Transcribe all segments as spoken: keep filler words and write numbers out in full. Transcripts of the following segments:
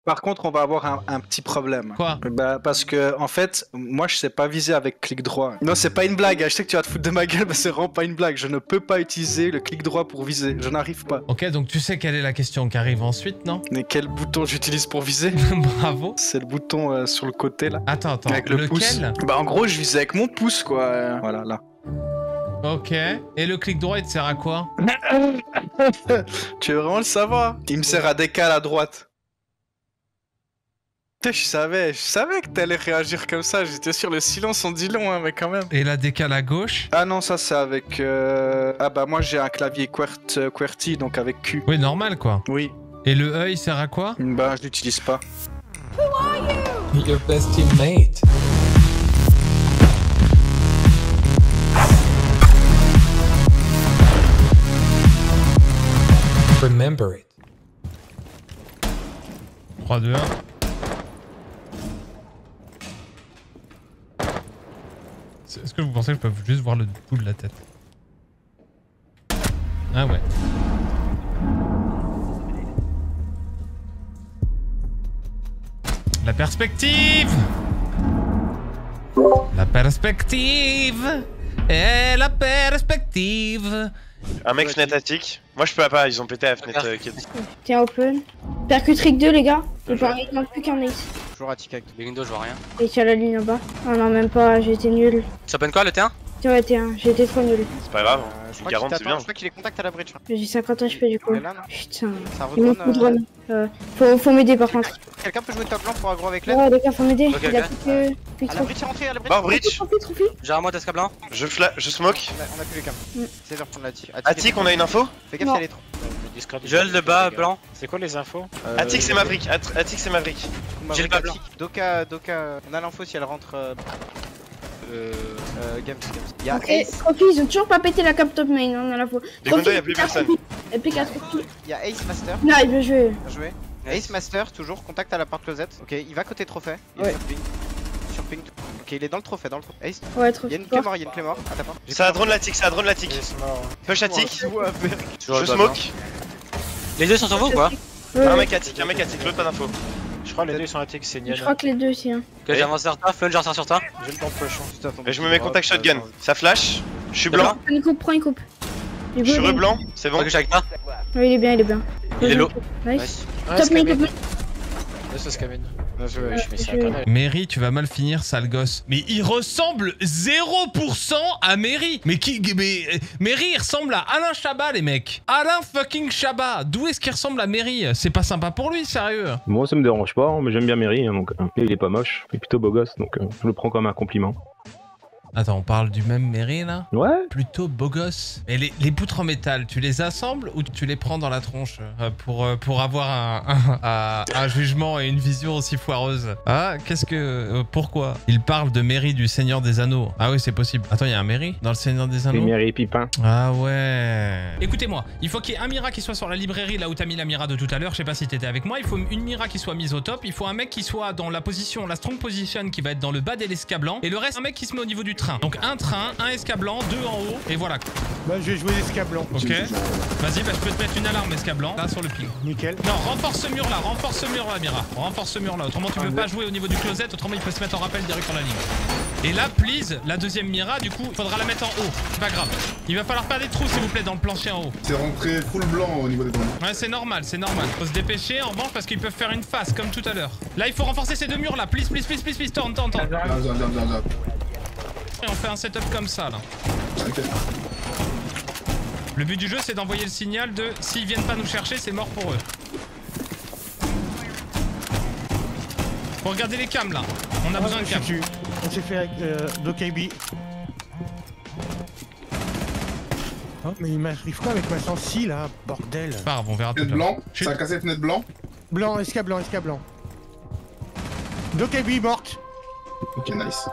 Par contre, on va avoir un, un petit problème. Quoi? Bah, parce que, en fait, moi, je sais pas viser avec clic droit. Non, c'est pas une blague. Je sais que tu vas te foutre de ma gueule, mais c'est vraiment pas une blague. Je ne peux pas utiliser le clic droit pour viser. Je n'arrive pas. Ok, donc tu sais quelle est la question qui arrive ensuite, non? Mais quel bouton j'utilise pour viser? Bravo. C'est le bouton euh, sur le côté, là. Attends, attends. Avec le Lequel? pouce. Bah, en gros, je visais avec mon pouce, quoi. Euh, voilà, là. Ok. Et le clic droit, il te sert à quoi? Tu veux vraiment le savoir? Il me sert à décaler à droite. Putain, je savais, je savais que t'allais réagir comme ça. J'étais sûr, le silence en dit long, hein, mais quand même. Et la décale à gauche? Ah non, ça c'est avec... Euh... Ah bah moi j'ai un clavier QWERT, euh, QWERTY, donc avec Q. Oui, normal, quoi. Oui. Et le E, il sert à quoi? Bah je l'utilise pas. Who are you? Your best teammate. Remember it. trois, deux, un. Est-ce que vous pensez que je peux juste voir le bout de la tête? Ah ouais. La perspective! La perspective! Et la perspective! Un mec fenêtre attique. Moi je peux pas, ils ont pété la fenêtre euh, qui est... Tiens, open. Percutric deux, les gars. Il ne manque plus qu'un ace. Toujours attique avec les windows, je vois rien. Et tiens la ligne en bas. Ah non, même pas, j'ai été nul. Ça open quoi le T un? Tiens, ouais, T un, j'ai été trop nul. C'est pas grave, Euh, je une crois quarante qu'il c'est t'attend, bien. je crois qu'il est contact à la bridge. J'ai cinquante H P du coup. On est là, non? Putain. Ça Il retourne. manque de euh, drone. Euh, faut faut m'aider par contre. Quelqu'un peut jouer top blanc pour aggro avec l'aide? Ouais, les gars, faut m'aider. Ok, Il a ok. plus que. Plus À que la bridge, c'est rentré, à la bridge. Bon, bridge, Trophy, trophy. J'ai un mode esca blanc. je fla... je smoke. On a, on a plus les cams. Mm. C'est de reprendre la tic. Attic, on a une info? Fais gaffe, Non. il y a les trous. Je le bas blanc. C'est quoi les infos? Euh, Attic c'est Maverick, At- Attic c'est Maverick. Maverick J'ai le bas blanc. attique. Doka, Doka. On a l'info si elle rentre. Euh. Euh. euh Games, Games. Il y a Et Ace. Trophy, ils ont toujours pas pété la cap top main, on a la fois. Les condos, y'a plus personne. Et P quatre Trophy. Il y a Ace Master. Là, il veut jouer. Bien joué. Ace Master, toujours contact à la porte closette. Ok, il va côté trophée. Il est Ouais. sur ping. Sur ping. Ok, il est dans le trophée, dans le trophée. Ace. Ouais, Il y a Trophy. une clé mort, il y a une clé mort. À ta porte. C'est un drone l'attic, c'est un drone l'attic. C'est mort. Push attic, Ouais, je smoke. Les deux sont sur vous ou quoi? Ouais, Un mec attic, un mec attic, l'autre pas d'info. Je crois que les deux sont attiques, c'est je Nian. crois que les deux aussi. Hein. Ok, j'avance sur toi, Flunge j'en sur toi. J'ai le temps de push. Et je me mets contact shotgun, ça flash. Je suis blanc, Prends une coupe, prends une coupe. Du je suis coup, il est- reblanc, c'est bon. Ok, je suis avec toi. Ouais, il est bien, il est bien. Il est low. Nice. Nice. Ouais, Top main, top Scamin. main. Ouais, c'est Scamin. Ouais, je Ouais, mais c'est je- un connard. Mary, tu vas mal finir, sale gosse. Mais il ressemble zéro pour cent à Mary. Mais qui... Mais... Mary, il ressemble à Alain Chabat, les mecs. Alain fucking Chabat. D'où est-ce qu'il ressemble à Mary? C'est pas sympa pour lui, sérieux. Moi, ça me dérange pas, hein, mais j'aime bien Mary, hein, donc euh, il est pas moche, il est plutôt beau gosse, donc euh, je le prends comme un compliment. Attends, on parle du même Mary, là? Ouais. Plutôt beau gosse. Et les, les poutres en métal, tu les assembles ou tu les prends dans la tronche euh, pour, euh, pour avoir un, un, un- un jugement et une vision aussi foireuse? Ah, qu'est-ce que... euh, pourquoi? Il parle de Mary du Seigneur des Anneaux. Ah oui, c'est possible. Attends, il y a un Mary dans le Seigneur des C'est Anneaux? Mary Pipin. Ah ouais. Écoutez-moi, il faut qu'il y ait un Mira qui soit sur la librairie là où t'as mis la Mira de tout à l'heure. Je sais pas si t'étais avec moi. Il faut une Mira qui soit mise au top. Il faut un mec qui soit dans la position, la strong position qui va être dans le bas de l'escablant. Et le reste, un mec qui se met au niveau du train. Donc un train, un escablant, deux en haut. Et voilà. Bah, je vais jouer l'escablant. Ok. Vas-y, bah je peux te mettre une alarme escablant là sur le ping. Nickel. Non, renforce ce mur là, renforce ce mur là, Mira. Renforce ce mur là. Autrement, tu peux pas jouer au niveau du closet. Autrement, il peut se mettre en rappel direct sur la ligne. Et là, please, la deuxième Mira, du coup, il faudra la mettre en haut. C'est pas grave. Il va falloir faire des trous, s'il vous plaît, dans le plancher en haut. C'est rentré full blanc au niveau des drones. Ouais, c'est normal, c'est normal. Faut se dépêcher en revanche parce qu'ils peuvent faire une face comme tout à l'heure. Là, il faut renforcer ces deux murs là. Please, please, please, please, please. Tourne, tourne, tourne. Viens, viens, viens, viens, viens. Et on fait un setup comme ça là. Ok. Le but du jeu, c'est d'envoyer le signal de s'ils viennent pas nous chercher, c'est mort pour eux. Faut regarder les cams là. On a besoin de cams. On s'est fait avec euh, Dokaibi. Oh, mais il m'arrive quoi avec ma sensi là, bordel. Pas grave, on verra tout à Fenêtre l'heure. blanc, Chut. ça a cassé fenêtre blanc. Blanc, esca blanc, esca blanc. Dokaibi morte. Ok, nice.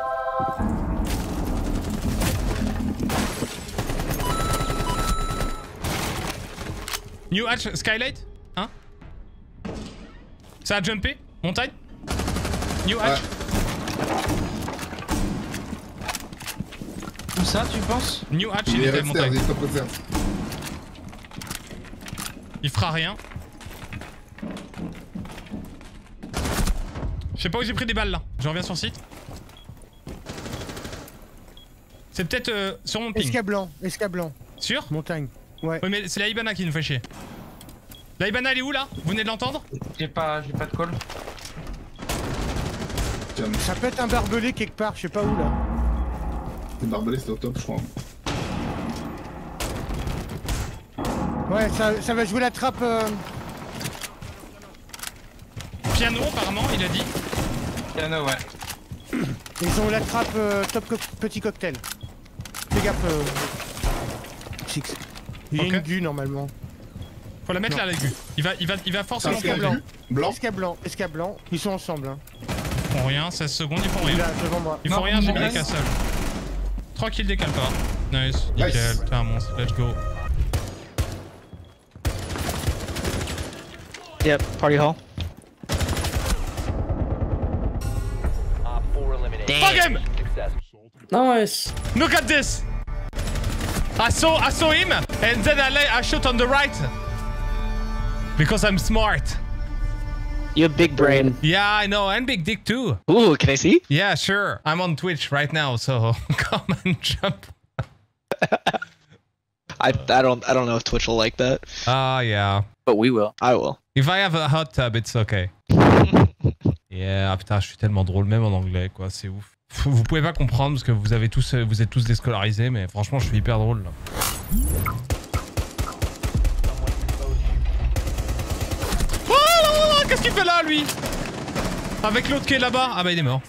New hatch, skylight. Hein? Ça a jumpé? Montagne? New hatch. Où ça, tu penses? New hatch, Il il est était resté, montagne. il est top resté. Il fera rien. Je sais pas où j'ai pris des balles là. Je reviens sur site. C'est peut-être euh, sur mon ping. Esca blanc, esca blanc. Sûr? Montagne. Ouais. Oui, mais c'est la Ibana qui nous fait chier. La Ibana, elle est où là? Vous venez de l'entendre? J'ai pas, j'ai pas de call. Ça peut être un barbelé quelque part, je sais pas où là. Le barbelé c'était au top, je crois. Ouais, ça, ça va jouer la trappe. Euh... Piano, apparemment, il a dit. Piano, ouais. Ils ont la trappe euh, top co petit cocktail. Fais gaffe. Euh... Six. Il y a Ok. une gu normalement. Faut la mettre Non. là, la gu. Il va, il va, il va forcément Esca prendre. blanc. Blanc. Esca blanc, esca blanc. Ils sont ensemble. Hein. Ils font rien, seize secondes, ils font rien. Là, devant moi. Ils font Non, rien, j'ai mis nice. les castle. Tranquille, décale pas. Nice, nickel, Nice. t'es un monstre, let's go. Yep, party hall. Fuck him! Nice. Look at this! I saw, I saw him, and then I, lay, I shot on the right. Because I'm smart. You have big brain. Yeah, I know, and big dick too. Ooh, can I see? Yeah, sure. I'm on Twitch right now, so come and jump. I I don't I don't know if Twitch will like that. Ah, yeah. But we will. I will. If I have a hot tub, it's okay. Yeah, ah, putain, je suis tellement drôle, même en anglais, quoi, c'est ouf. Vous pouvez pas comprendre parce que vous avez tous, vous êtes tous déscolarisés, mais franchement, je suis hyper drôle là. Oh là là là, qu'est-ce qu'il fait là, lui? Avec l'autre qui est là-bas. Ah bah il est mort.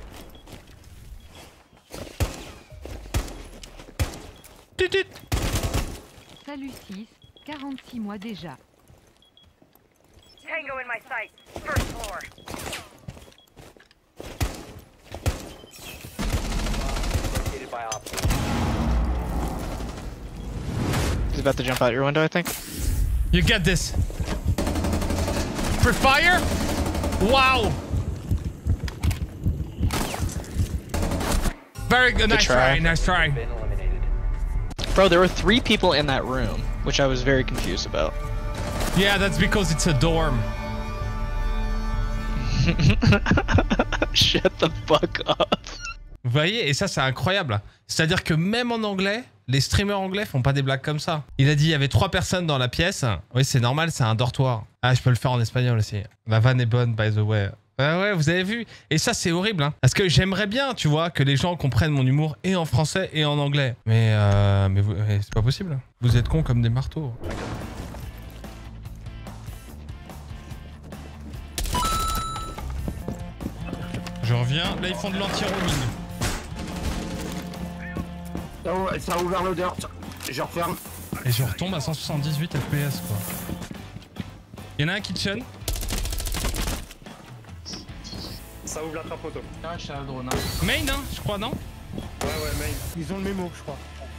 Tut, tut. Salut six, quarante-six mois déjà. Tango in my sight. First floor. He's about to jump out your window, I think. You get this. Free fire? Wow. Very good. Nice try. try. Nice try. Bro, there were three people in that room, which I was very confused about. Yeah, that's because it's a dorm. Shut the fuck up. Vous voyez, et ça c'est incroyable. C'est-à-dire que même en anglais, les streamers anglais font pas des blagues comme ça. Il a dit il y avait trois personnes dans la pièce. Oui, c'est normal, c'est un dortoir. Ah, je peux le faire en espagnol aussi. La vanne est bonne, by the way. Ah ouais, vous avez vu. Et ça, c'est horrible, hein. Parce que j'aimerais bien, tu vois, que les gens comprennent mon humour et en français et en anglais. Mais, euh, mais, vous- mais c'est pas possible. Vous êtes cons comme des marteaux. Je reviens. Là, ils font de l'anti-roaming. Ça a, ça a ouvert l'odeur. Je referme. Et je retombe à cent soixante-dix-huit F P S, quoi. Il y en a un kitchen. Ça ouvre la trappe auto. Ah, je suis un drone. Main, hein, je crois, non? Ouais, ouais, main. Ils ont le mémo, je crois.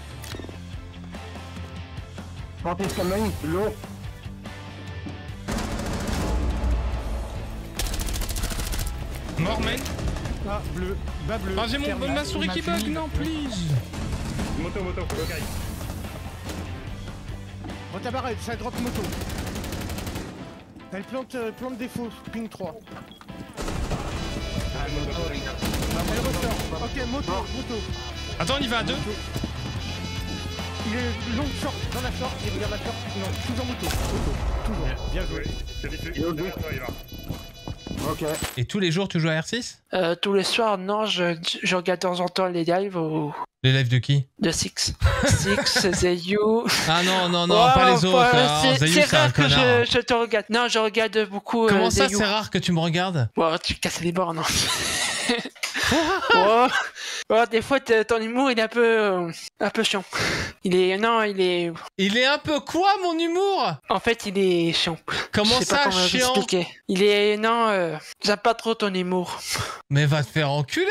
Portez ce main, l'eau. Mort, main. Ah, bleu, bas bleu. Ah, j'ai mon, terminal. ma souris qui bug, non, please. Moto, moto, ok. Bon, ta barrette, ça drop moto. Elle plante, euh, plante des faux, ping trois. Elle ressort. Ok, moto, moto. Attends, on y va à deux. Il est long short, dans la short, il regarde la short. Non, toujours moto, moto, toujours. Bien joué. Ok. Et tous les jours, tu joues à R six? Euh, tous les soirs, non, je, je regarde de temps en temps les lives au... Les lives de qui? de Six. Six, Zayu. Ah non, non, non, pas les autres. Ah, C'est Zayu, c'est c'est un rare que connard. je, je te regarde. Non, je regarde beaucoup. Comment euh, ça, Zayu. c'est rare que tu me regardes? Bon, tu casses les bornes. Hein. oh. Oh, des fois, t- ton humour, il est un peu, euh, un peu chiant. Il est, non, il est. Il est un peu quoi, mon humour? En fait, il est chiant. Comment Je sais ça, pas comment chiant? expliquer. Il est, non, euh, j'aime pas trop ton humour. Mais va te faire enculer.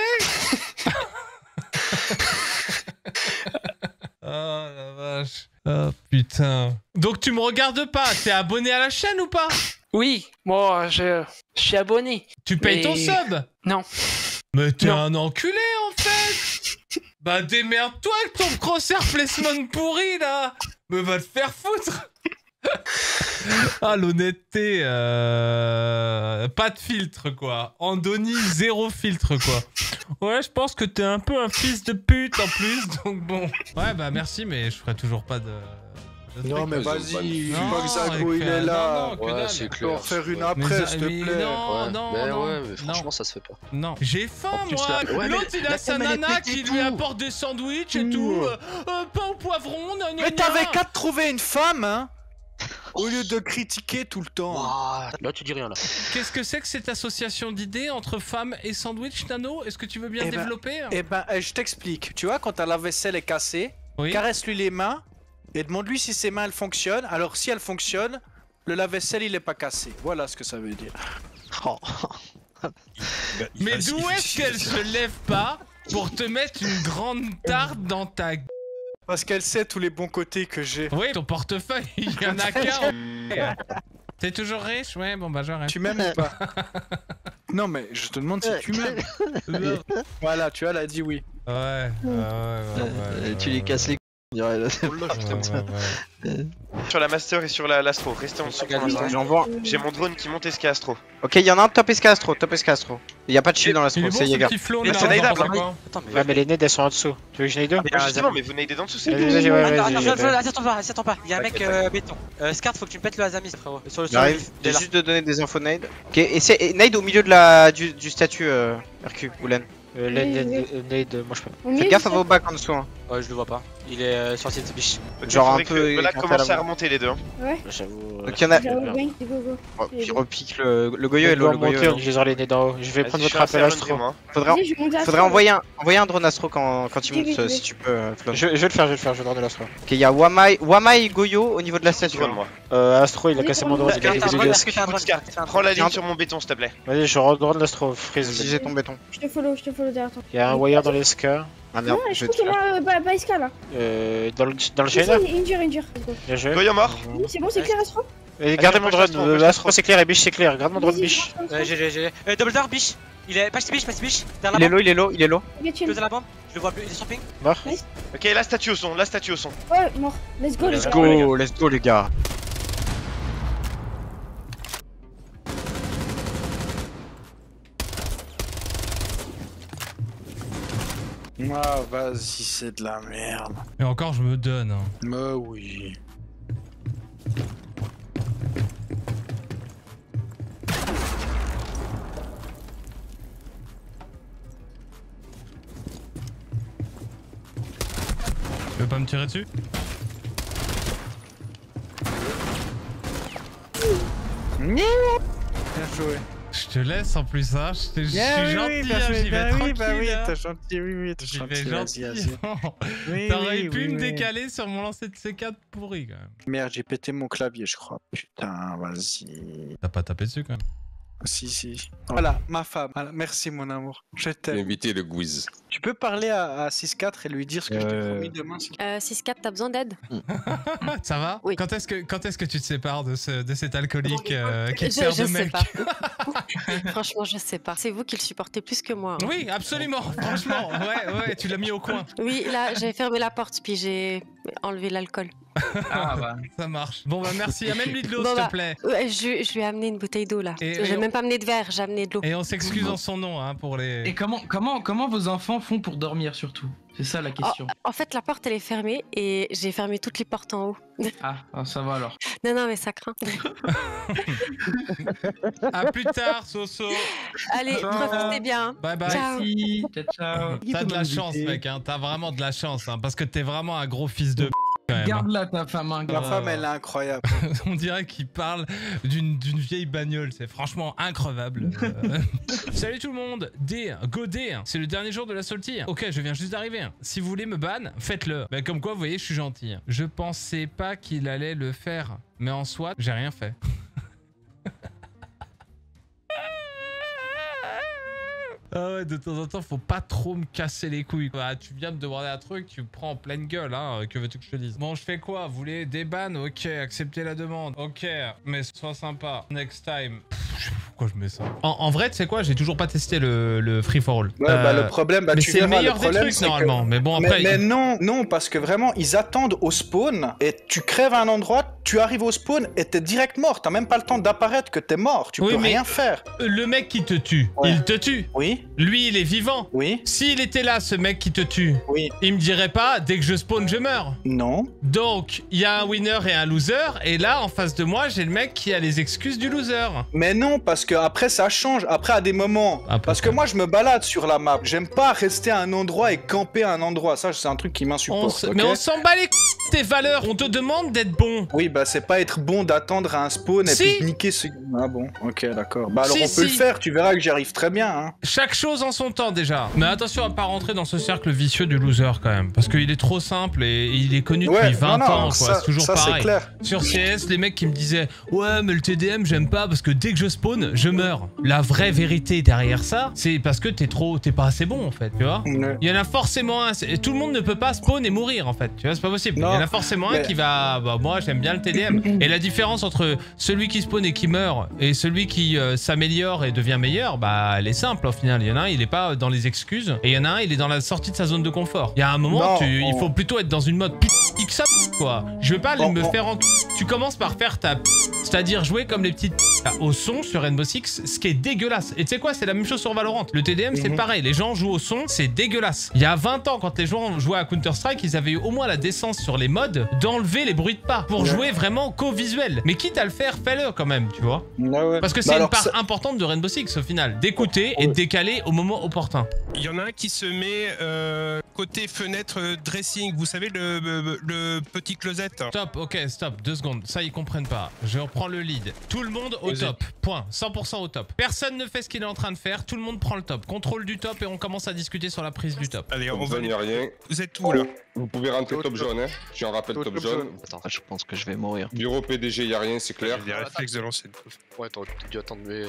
Oh la vache. Oh putain. Donc tu me regardes pas, t'es abonné à la chaîne ou pas? Oui, moi, je, je suis abonné. Tu payes Mais- ton sub? Non. Mais t'es Non. un enculé en fait. Bah démerde-toi avec ton crosshair placement pourri là. Mais va te faire foutre. Ah, l'honnêteté, euh... pas de filtre, quoi. Andoni, zéro filtre, quoi. Ouais, je pense que t'es un peu un fils de pute, en plus, donc bon. Ouais, bah merci, mais je ferai toujours pas de... Non mais vas-y, non, pas que Zagro il est là. Non, non, Ouais, c'est On clair. peut en faire une après, s'il te mais plaît. non, Ouais. non, mais non, ouais, mais franchement, non. ça se fait pas. Non, j'ai faim, En plus, moi. là- ouais, mais L'autre, il a la sa femme, elle est nana pétée qui tout. lui apporte des sandwichs et tout. Euh, euh, pain au poivron, nan, nan, Mais t'avais nan. qu'à te trouver une femme, hein. Au lieu de critiquer tout le temps. Ouah, là, tu dis rien, là. Qu'est-ce que c'est que cette association d'idées entre femmes et sandwich, Nano? Est-ce que tu veux bien Eh ben, développer? Eh ben, eh, je t'explique. Tu vois, quand ta lave-vaisselle est cassée, Oui. caresse-lui les mains et demande-lui si ses mains elles fonctionnent. Alors, si elles fonctionnent, le lave-vaisselle il est pas cassé. Voilà ce que ça veut dire. Oh. Mais d'où est-ce qu'elle se lève pas pour te mettre une grande tarte dans ta g... Parce qu'elle sait tous les bons côtés que j'ai. Oui, ton portefeuille, il y en a qu'un. T'es toujours riche? Ouais, bon bah j'arrête. Tu m'aimes ou pas? Non, mais je te demande si tu m'aimes. Voilà, tu vois, elle a dit oui. Ouais, ouais, ouais, ouais, ouais, Tu les casses les couilles, on dirait, là. ouais, ouais. Sur la Master et sur la l'Astro, restez en dessous pour l'instant. J'envoie. J'ai mon drone qui monte S K Astro. Ok, il y en a un top S K Astro, top S K Astro. Il y a pas de shield dans Il l'Astro, est bon c'est ce Jäger. petit flow Mais là, c'est on en Naïdable, pense hein. quoi? Attends, mais... Ouais, mais les nades elles sont en dessous. Tu veux que j'en ai deux? Mais justement, mais vous n'avez des en dessous, c'est Vas-y, tout. vas-y, ouais, Attends, vas-y. attends, j'ai- attends, attends pas, attends pas. Il y a un mec T'inquiète, euh, béton. Euh, Scart, faut que tu me pètes le Azamis, frérot. Sur le sol. J'arrive, j'ai juste de donner des infos Nade. Ok, et c'est et Nade au milieu de la du, du statut euh, R Q, ou Len. Euh, les nades, euh, nade, moi je peux. Au milieu, Faites gaffe à c'est- vos bacs en dessous. Hein. Ouais, je le vois pas. Il est euh, sorti de sa biche. Genre un Faudrait que peu. le- Là, écarté à commence la à main. remonter les deux. hein. Ouais. J'avoue. Donc il y en a. J'avoue, bang, go, go. Oh, puis repique le, le Goyo et Le le, le Goyo. monter, là. on utilisera les nades en haut. Je vais Vas-y, prendre je suis votre un appel servant, astro. moi. Faudrait, Vas-y, je monte à faudrait Astro. envoyer un, envoyer un drone astro quand, quand tu Oui, montes, oui, euh, oui. si tu peux, euh, Flo. Je, je vais le faire, je vais le faire, je donne de l'astro. Ok, il y a Wamai, Wamai et Goyo au niveau de la statue. Drone, moi. Euh, astro, il a cassé mon drone, il a Scart, t'as un il drone, a- est-ce que t'as un drone? Scart, prends la ligne sur mon béton, s'il te plaît. Vas-y, je redrone l'astro, Si freeze. j'ai ton béton. Je te follow, je te follow derrière toi. Il y a un wire dans les scars. Ah merde, Non, je je vais crois te qu'il y faire. en a pas pas Iska là. Euh, dans le, dans le Si, si, shader. Injure, injure. Let's go. Bien joué. Goyo mort. Oui, c'est bon, c'est clair, Astro. Et gardez mon Allez, drone, Astro, euh, Astro. l'astro c'est clair et biche c'est clair. Garde mon drone Vas-y, biche. Astro, Euh, j'ai, j'ai, j'ai. Euh, double door, biche. Il est. Pas biche, pas biche. Derrière Il est la bombe. low, il est low, il est low. Ok, chill. Close à la bombe. Je le vois plus, il est sur ping. Mort. Ok, la statue au son, la statue au son. Ouais, mort. Let's go, Let's les gars. go, let's go les gars. Ah, vas-y, c'est de la merde. Et encore, je me donne. hein. Mais oui. Tu veux pas me tirer dessus? Bien joué. Je te laisse en plus, hein. Je, te- je Bien, suis oui, gentil, oui, hein, bien joué, j'y vais bah tranquille. oui, bah oui, hein. t'as gentil, oui, oui, t'as J'y gentil, vais vas-y, gentil. vas-y. Oui, T'aurais oui, pu oui, me oui. décaler sur mon lancer de C quatre pourri quand même. Merde, j'ai pété mon clavier, je crois. Putain, vas-y. T'as pas tapé dessus quand même. Si, si. Voilà, ma femme. Voilà, merci, mon amour. Je t'aime. Évitez le quiz. Tu peux parler à, à six quatre et lui dire ce que je t'ai Euh. promis demain s'il- Euh, six quatre, t'as besoin d'aide? Ça va? Oui. Quand est-ce que, quand est-ce que tu te sépares de, ce, de cet alcoolique euh, qui te Je, sert je de sais mec? pas. Franchement, je sais pas. C'est vous qui le supportez plus que moi. hein. Oui, absolument, franchement. Ouais, ouais, tu l'as mis au coin. Oui, là, j'ai fermé la porte puis j'ai enlevé l'alcool. Ah bah, ça marche. Bon bah merci, amène-lui de l'eau Bon, s'il bah, te plaît. ouais, je, je lui ai amené une bouteille d'eau là. Et- J'ai et on- même pas amené de verre, j'ai amené de l'eau. Et on s'excuse en son nom hein, pour les... Et comment, comment, comment vos enfants font pour dormir surtout? C'est ça la question. En fait, la porte elle est fermée et j'ai fermé toutes les portes en haut. Ah, ah, ça va alors. Non, non, mais ça craint. À plus tard, Soso. Allez, profitez bien. Bye bye. Ciao. Merci, ciao, ciao. T'as de la chance, mec, hein. T'as vraiment de la chance, hein, parce que t'es vraiment un gros fils de p quand même. Garde-la ta femme, hein, La garde-la. femme, elle est incroyable. On dirait qu'il parle d'une d'une vieille bagnole, c'est franchement increvable. Euh, Salut tout le monde, D, go D, c'est le dernier jour de la sortie. Ok, je viens juste d'arriver. Si vous voulez me ban, faites-le. Bah, comme quoi, vous voyez, je suis gentil. Je pensais pas qu'il allait le faire, mais en soi, j'ai rien fait. Ah ouais, de temps en temps, faut pas trop me casser les couilles. Bah, tu viens de demander un truc, tu me prends en pleine gueule, hein. Que veux-tu que je te dise? Bon, je fais quoi? Vous voulez des bans? Ok, acceptez la demande. Ok, mais sois sympa. Next time. Pff, je sais pas pourquoi pourquoi je mets ça. En, en vrai, tu sais quoi, j'ai toujours pas testé le, le free for all. Ouais, euh, bah, le problème, bah, mais tu c'est le verras, meilleur le des problème, trucs c'est que- normalement. Mais bon, après. Mais, mais non, non, parce que vraiment, ils attendent au spawn et tu crèves un endroit, tu arrives au spawn et t'es direct mort. T'as même pas le temps d'apparaître que t'es mort. Tu Oui, peux mais rien faire. Le mec qui te tue, Ouais. il te tue. Oui. Lui, il est vivant. Oui. S'il était là, ce mec qui te tue, oui. il me dirait pas, dès que je spawn, je meurs. Non. Donc, il y a un winner et un loser. Et là, en face de moi, j'ai le mec qui a les excuses du loser. Mais non, parce que après ça change. Après, à des moments. parce que moi, je me balade sur la map. J'aime pas rester à un endroit et camper à un endroit. Ça, c'est un truc qui On m'insupporte. s- ok Mais on s'en bat les c... tes valeurs. On te demande d'être bon. Oui, bah c'est pas être bon d'attendre à un spawn et Si. puis de niquer ce... Ah bon, ok, d'accord. Bah alors Si, on peut le si. faire, tu verras que j'y arrive très bien. Hein. Chaque chose en son temps déjà. Mais attention à pas rentrer dans ce cercle vicieux du loser quand même. Parce qu'il est trop simple et il est connu Ouais, depuis vingt non, non, ans quoi. ça- C'est toujours ça, c'est pareil. clair. Sur C S, les mecs qui me disaient ouais mais le T D M j'aime pas parce que dès que je spawn, je meurs. La vraie vérité derrière ça, c'est parce que t'es trop, t'es pas assez bon en fait, tu vois. Ouais. Il y en a forcément un. c'est- Tout le monde ne peut pas spawn et mourir en fait. Tu vois, c'est pas possible. Il y Non, en a forcément un mais- qui va. Bah moi j'aime bien le T D M. Et la différence entre celui qui spawn et qui meurt et celui qui euh, s'améliore et devient meilleur, bah elle est simple au final. Il y en a un, il est pas dans les excuses et il y en a un, il est dans la sortie de sa zone de confort. Il y a un moment, Non, tu, il on- faut plutôt être dans une mode X quoi. Je veux pas On- me on- faire en. Tu commences par faire ta. C'est-à-dire jouer comme les petites au son sur Rainbow Six, ce qui est dégueulasse. Et tu sais quoi, c'est la même chose sur Valorant. Le T D M, c'est Mhm. pareil. Les gens jouent au son, c'est dégueulasse. Il y a vingt ans, quand les gens jouaient à Counter-Strike, ils avaient eu au moins la décence sur les modes d'enlever les bruits de pas pour Ouais. jouer vraiment qu'au visuel. Mais quitte à le faire, fais-le quand même, tu vois. Ouais, ouais. Parce que Bah c'est une alors, part ça- importante de Rainbow Six au final. D'écouter et de décaler au moment opportun. Il y en a un qui se met euh, côté fenêtre euh, dressing, vous savez le, le, le petit closet. Stop, ok, stop, deux secondes. Ça, ils comprennent pas. Je reprends le lead. Tout le monde au Vas-y. top. Point. cent pour cent au top. Personne ne fait ce qu'il est en train de faire. Tout le monde prend le top. Contrôle du top et on commence à discuter sur la prise du top. Allez, on Top va jaune, y a rien. Vous êtes où là? Vous pouvez rentrer top jaune, hein. Je en rappelle Top top jaune. jaune. Attends, je pense que je vais mourir. Bureau P D G, y a rien, c'est clair. J'ai des réflexes de lancer une pause. Ouais, t'aurais dû attendre, mais.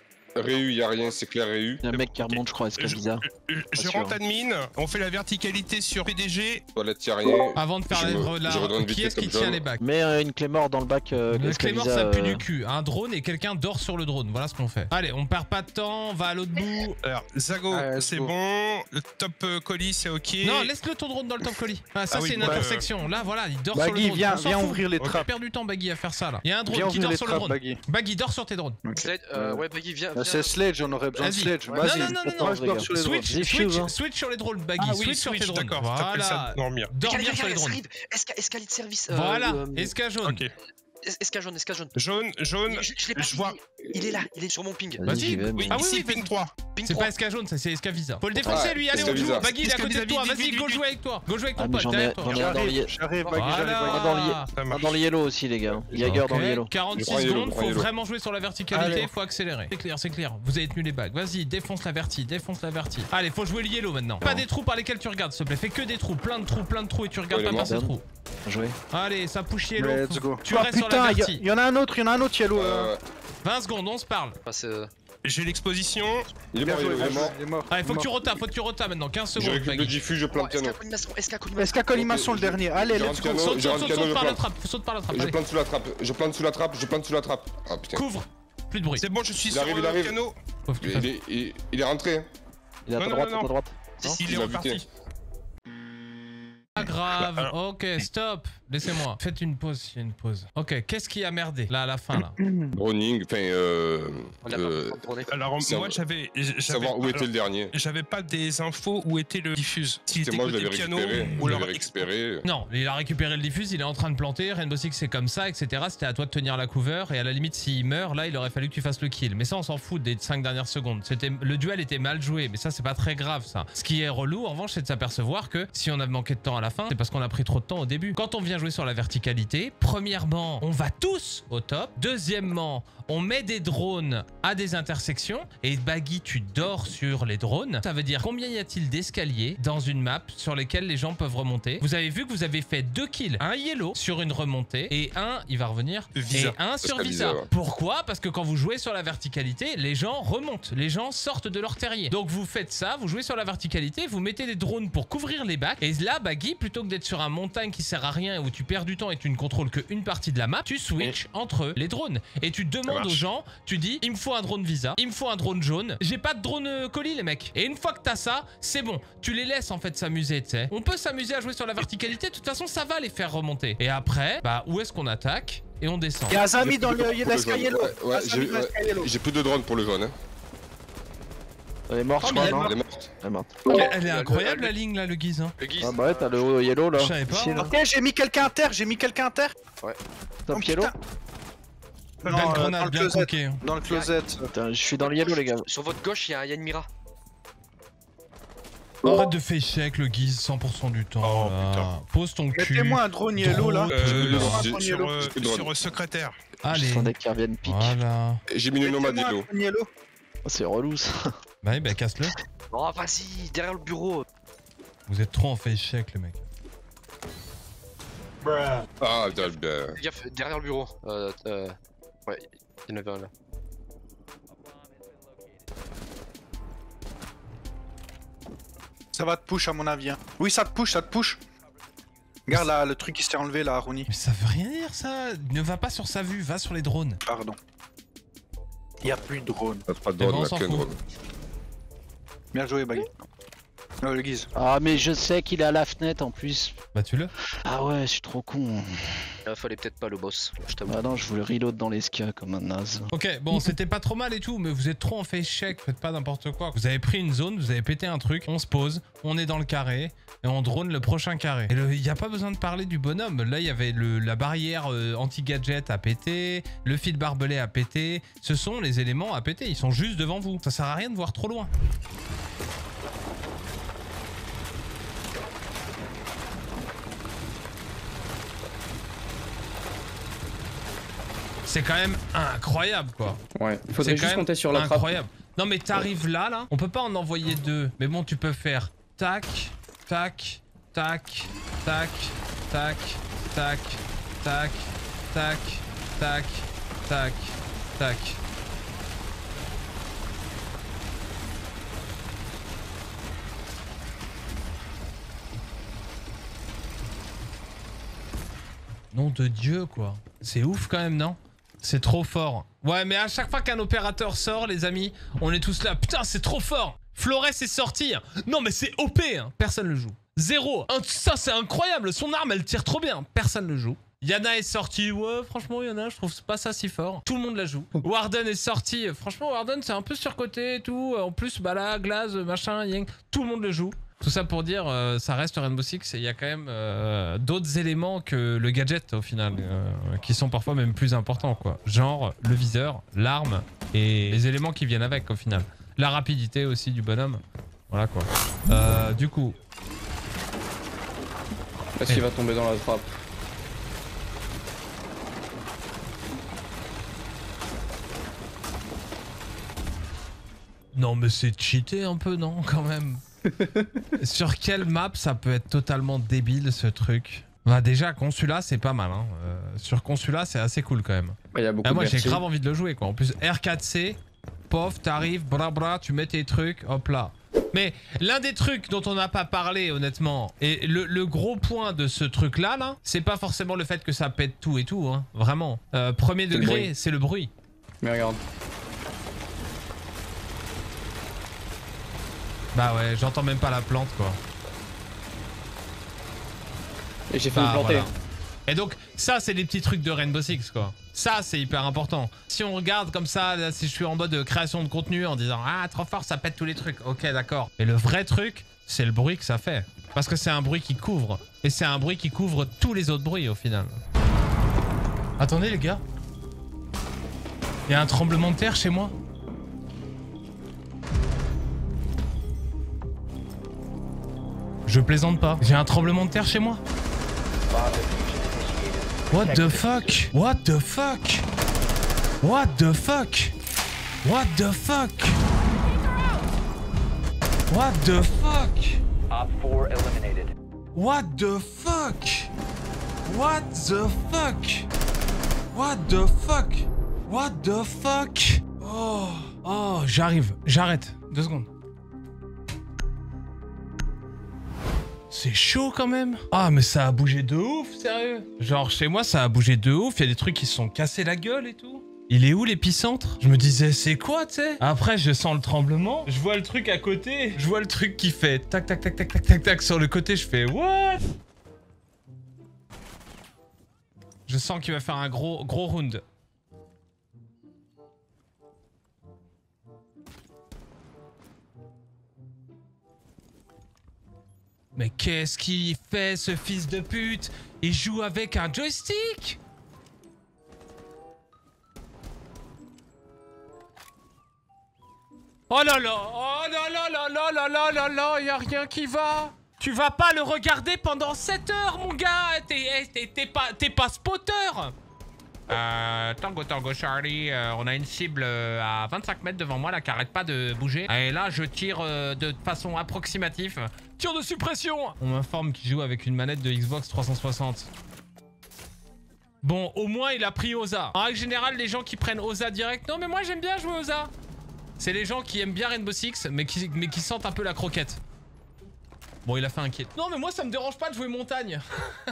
Réu, y a rien, c'est clair, Réu. Il y a un mec qui remonte, je crois, est-ce que Je- bizarre Je, je sûr. rentre admin, on fait la verticalité sur P D G. Toilette, y a rien. Avant de faire Je la, me- la- je redonne qui vite est-ce les qui top tient jaunes. les bacs? Mais euh, une clé mort dans le bac. Euh, Le qu'est-ce que Clémor, Lisa, ça pue euh, du cul. Un drone et quelqu'un dort sur le drone. Voilà ce qu'on fait. Allez, on perd pas de temps. On va à l'autre bout. Alors, Zago, Ouais, let's c'est go. bon. Le top euh, colis, c'est ok. Non, laisse-le ton drone dans le top colis. Ah, ça, Ah oui, c'est une bah, intersection. Là, voilà, il dort sur le Baggy, drone. viens, On s'en viens fout. ouvrir les On trappes. perd du temps, Baggy, à faire ça là. Il y a un drone Viens qui ouvrir dort les sur le trappes, drone. Baggy. Baggy, dort sur tes drones. Slade, euh, ouais, Baggy, viens. Bah, viens. c'est Sledge, on aurait besoin de Vas-y. Sledge. Ouais. Vas-y. Non, non, non, non, Moi, non. je dors sur les drones. Switch, Des switch, fuse, hein. switch sur les drones, Baggy. Ah oui, switch sur tes switch, drones. d'accord. T'appelles ça Voilà. dormir. Dormir sur les drones. Escalier de service. Voilà, esca jaune. Ok. Esca jaune, esca jaune. Jaune, jaune. Je, je l'ai pas Je vu, vois. Il est là, il est sur mon ping. Vas-y. j'y vais, Oui, Ah oui, ici, oui, ping vas-y. trois. Ping C'est trois. pas esca jaune, ça, c'est esca visa. Faut le défoncer Ouais, lui, allez, on esca joue. visa. Baggy, il est à Esca côté de visa, toi. vite, Vas-y, vite, go vite, jouer avec toi. Go jouer avec Ah, ton mais pote j'en ai, derrière toi. j'en ai un dans le, ye- J'arrive, Baggy, j'arrive, Voilà. Baggy. un dans le, ye- Ça un marche. dans le yellow aussi, les gars. Jäger dans le Ok, yellow. quarante-six Je prends yellow, secondes, je prends faut yellow. vraiment jouer sur la verticalité, Allez. faut accélérer. C'est clair, c'est clair. Vous avez tenu les bagues. Vas-y, défonce la verti, défonce la verti. Allez, faut jouer le yellow maintenant. Pas des trous par lesquels tu regardes, s'il te plaît. Fais que des trous, plein de trous, plein de trous et tu regardes Ouais, pas il est par ces mort. trous. Joué. Allez, ça push yellow. Let's Faut- go. Tu Oh restes sur la putain, il y, verti. a- y en a un autre, il y en a un autre yellow. euh. Euh, vingt secondes, on se parle. Ah, c'est, euh, J'ai l'exposition. il est Bien mort, joué, il est bien joué, mort. il est mort. Allez, faut Il que est tu mort. rotas, faut que tu rotas maintenant. quinze Je secondes, récupère le Baggy. diffus, je plante piano. Esca collimation, esca collimation. Esca collimation le dernier. Allez, Je let's rentre go. piano, Saute, je saute, rentre saute, piano, saute je par la plante. trappe, saute par la trappe. Je Allez, plante sous la trappe, je plante sous la trappe, je plante sous la trappe. Ah putain. couvre. Plus de bruit. C'est bon, je suis Il sur arrive, il le arrive. piano. Faut que tu Il fasses- est, il, il est rentré. hein. Il est à Non, ta non, droite, non, à ta non. droite. Non Il est Il a reparti. buté. Pas grave, Bah, alors- ok, stop. Laissez-moi. Faites une pause, s'il y a une pause. Ok, qu'est-ce qui a merdé là à la fin là? Browning, enfin euh. On a euh, pas tourné. Alors, Ça moi, va. j'avais. j'avais- savoir où alors, était le dernier. J'avais pas des infos où était le diffuse. S'il C'est était moi, je côté l'avais piano récupéré. ou Je alors. l'avais récupéré. Non, il a récupéré le diffuse, il est en train de planter. Rainbow Six c'est comme ça, et cetera. C'était à toi de tenir la cover. Et à la limite, s'il meurt, là, il aurait fallu que tu fasses le kill. Mais ça, on s'en fout des cinq dernières secondes. C'était le duel était mal joué, mais ça, c'est pas très grave ça. Ce qui est relou, en revanche, c'est de s'apercevoir que si on a manqué de temps à la fin, c'est parce qu'on a pris trop de temps au début. Quand on vient jouer sur la verticalité, premièrement, on va tous au top. Deuxièmement, on met des drones à des intersections. Et Baggy, tu dors sur les drones. Ça veut dire combien y a-t-il d'escaliers dans une map sur lesquels les gens peuvent remonter? Vous avez vu que vous avez fait deux kills. Un yellow sur une remontée et un, il va revenir, Visa. et un sur Escalier, Visa. ouais. Pourquoi? Parce que quand vous jouez sur la verticalité, les gens remontent. Les gens sortent de leur terrier. Donc vous faites ça, vous jouez sur la verticalité, vous mettez des drones pour couvrir les bacs. Et là, Baggy, plutôt que d'être sur un montagne qui sert à rien et où tu perds du temps et tu ne contrôles qu'une partie de la map, tu switches entre les drones. Et tu demandes aux gens, tu dis, il me faut un drone Visa, il me faut un drone jaune, j'ai pas de drone euh, colis les mecs. Et une fois que t'as ça, c'est bon. Tu les laisses en fait s'amuser, tu sais. On peut s'amuser à jouer sur la verticalité, de toute façon ça va les faire remonter. Et après, bah où est-ce qu'on attaque? Et on descend. Il y a Azami dans le Pour Yellow. Ouais, ouais, j'ai ouais, j'ai plus de drone pour le jaune. Hein. Elle est morte, Oh, je crois, elle est non morte. Elle est morte. Elle est morte. Elle, elle est incroyable la ligne là, le guise. Hein. Le guise. Ah bah ouais, t'as le yellow là. Je savais pas. Ici, là. Ok, j'ai mis quelqu'un à terre, j'ai mis quelqu'un à terre. Ouais. Top yellow. Belle Non, euh, grenade, dans le bien closet. coquée. Dans le closet. Putain, je suis dans le yellow les gars. Sur votre gauche, il y a Yann Mira. Arrête de faire check le guise cent pour cent du temps. Oh, là. putain. Pose ton cul. Mettez-moi un drone yellow là. Euh, Mettez-moi un j'ai- drone sur, yellow. euh, plus de drone. sur euh, secrétaire. Allez. J'attendais qu'ils reviennent pique. Voilà. J'ai mis le nomade Mettez-moi un yellow. drone yellow. Oh, c'est relou ça. Bah oui, bah casse-le. Oh vas-y, derrière le bureau. Vous êtes trop en face check les mecs. Ah, putain, bien. Fais gaffe, derrière le bureau. Euh, euh... Ouais, il y en avait un là. Ça va te push à mon avis. Hein. Oui, ça te push, ça te push. Regarde là, le truc qui s'est enlevé là, Rooney. Mais ça veut rien dire ça. Ne va pas sur sa vue, va sur les drones. Pardon. Y'a plus de drone. Pas de Eh ben, drone, on on a s'en qu'un fout. drone. Bien joué, Baggy. Oh, le guise. Ah mais je sais qu'il est à la fenêtre en plus. Bah tu le. Ah ouais, je suis trop con. Il fallait peut-être pas le boss, je t'avoue. Ah non, je voulais reload dans les ska comme un naze. Ok, bon, c'était pas trop mal et tout, mais vous êtes trop en face check, faites pas n'importe quoi. Vous avez pris une zone, vous avez pété un truc, on se pose, on est dans le carré et on drone le prochain carré. Et il y a pas besoin de parler du bonhomme. Là, il y avait le, la barrière euh, anti-gadget à péter, le fil barbelé à péter. Ce sont les éléments à péter, ils sont juste devant vous. Ça sert à rien de voir trop loin. C'est quand même incroyable quoi. Ouais, il faudrait juste compter sur la trappe. Incroyable. Non mais t'arrives là, là, on peut pas en envoyer deux. Mais bon, tu peux faire tac, tac, tac, tac, tac, tac, tac, tac, tac, tac, tac. Nom de Dieu quoi. C'est ouf quand même, non? C'est trop fort. Ouais, mais à chaque fois qu'un opérateur sort, les amis, on est tous là. Putain, c'est trop fort. Flores est sorti. Non, mais c'est O P. Hein. Personne le joue. Zéro. Un, ça, c'est incroyable. Son arme, elle tire trop bien. Personne le joue. Yana est sorti. Ouais, franchement, Yana, je trouve pas ça si fort. Tout le monde la joue. Warden est sorti. Franchement, Warden, c'est un peu surcoté et tout. En plus, bah là, Glaze, machin, Yang, tout le monde le joue. Tout ça pour dire, euh, ça reste Rainbow Six et il y a quand même euh, d'autres éléments que le gadget au final, euh, qui sont parfois même plus importants quoi. Genre le viseur, l'arme et les éléments qui viennent avec au final. La rapidité aussi du bonhomme. Voilà quoi. Euh, du coup... Est-ce qu'il va tomber dans la trappe? Non mais c'est cheaté un peu non quand même. Sur quelle map ça peut être totalement débile ce truc? Bah déjà Consula c'est pas mal hein. Euh, sur Consula c'est assez cool quand même. Bah, y a beaucoup ah, moi de j'ai vertige. grave envie de le jouer quoi. En plus R quatre C, pof t'arrives, bra bra, tu mets tes trucs, hop là. Mais l'un des trucs dont on n'a pas parlé honnêtement, et le, le gros point de ce truc là, là c'est pas forcément le fait que ça pète tout et tout hein, vraiment. Euh, premier degré c'est le bruit. Mais regarde. Bah ouais, j'entends même pas la plante quoi. Et j'ai fait bah, une plantée. Voilà. Et donc ça c'est des petits trucs de Rainbow Six quoi. Ça c'est hyper important. Si on regarde comme ça, là, si je suis en mode création de contenu en disant ah trop fort ça pète tous les trucs, ok d'accord. Mais le vrai truc c'est le bruit que ça fait. Parce que c'est un bruit qui couvre. Et c'est un bruit qui couvre tous les autres bruits au final. Attendez les gars. Il y a un tremblement de terre chez moi. Je plaisante pas. J'ai un tremblement de terre chez moi. What the fuck? What the fuck? What the fuck? What the fuck? What the fuck? Op four eliminated. What the fuck? What the fuck? What the fuck? What the fuck? Oh, oh, j'arrive. J'arrête. Deux secondes. C'est chaud quand même. Ah, mais ça a bougé de ouf, sérieux. Genre, chez moi, ça a bougé de ouf. Il y a des trucs qui se sont cassés la gueule et tout. Il est où l'épicentre? Je me disais, c'est quoi, tu sais? Après, je sens le tremblement. Je vois le truc à côté. Je vois le truc qui fait tac, tac, tac, tac, tac, tac, tac. Sur le côté, je fais what? Je sens qu'il va faire un gros, gros round. Mais qu'est-ce qu'il fait, ce fils de pute? Il joue avec un joystick? Oh là là! Oh là là là là là là là là! Y'a rien qui va! Tu vas pas le regarder pendant sept heures, mon gars! T'es pas, t'es pas spotter! Euh, Tango Tango Charlie, euh, on a une cible euh, à vingt-cinq mètres devant moi là qui arrête pas de bouger. Et là, je tire euh, de façon approximative. Tir de suppression! On m'informe qu'il joue avec une manette de Xbox trois cent soixante. Bon, au moins il a pris Oza. En règle générale, les gens qui prennent Oza direct... Non mais moi j'aime bien jouer Oza. C'est les gens qui aiment bien Rainbow Six, mais qui, mais qui sentent un peu la croquette. Bon, il a fait un kill. Non mais moi ça me dérange pas de jouer montagne.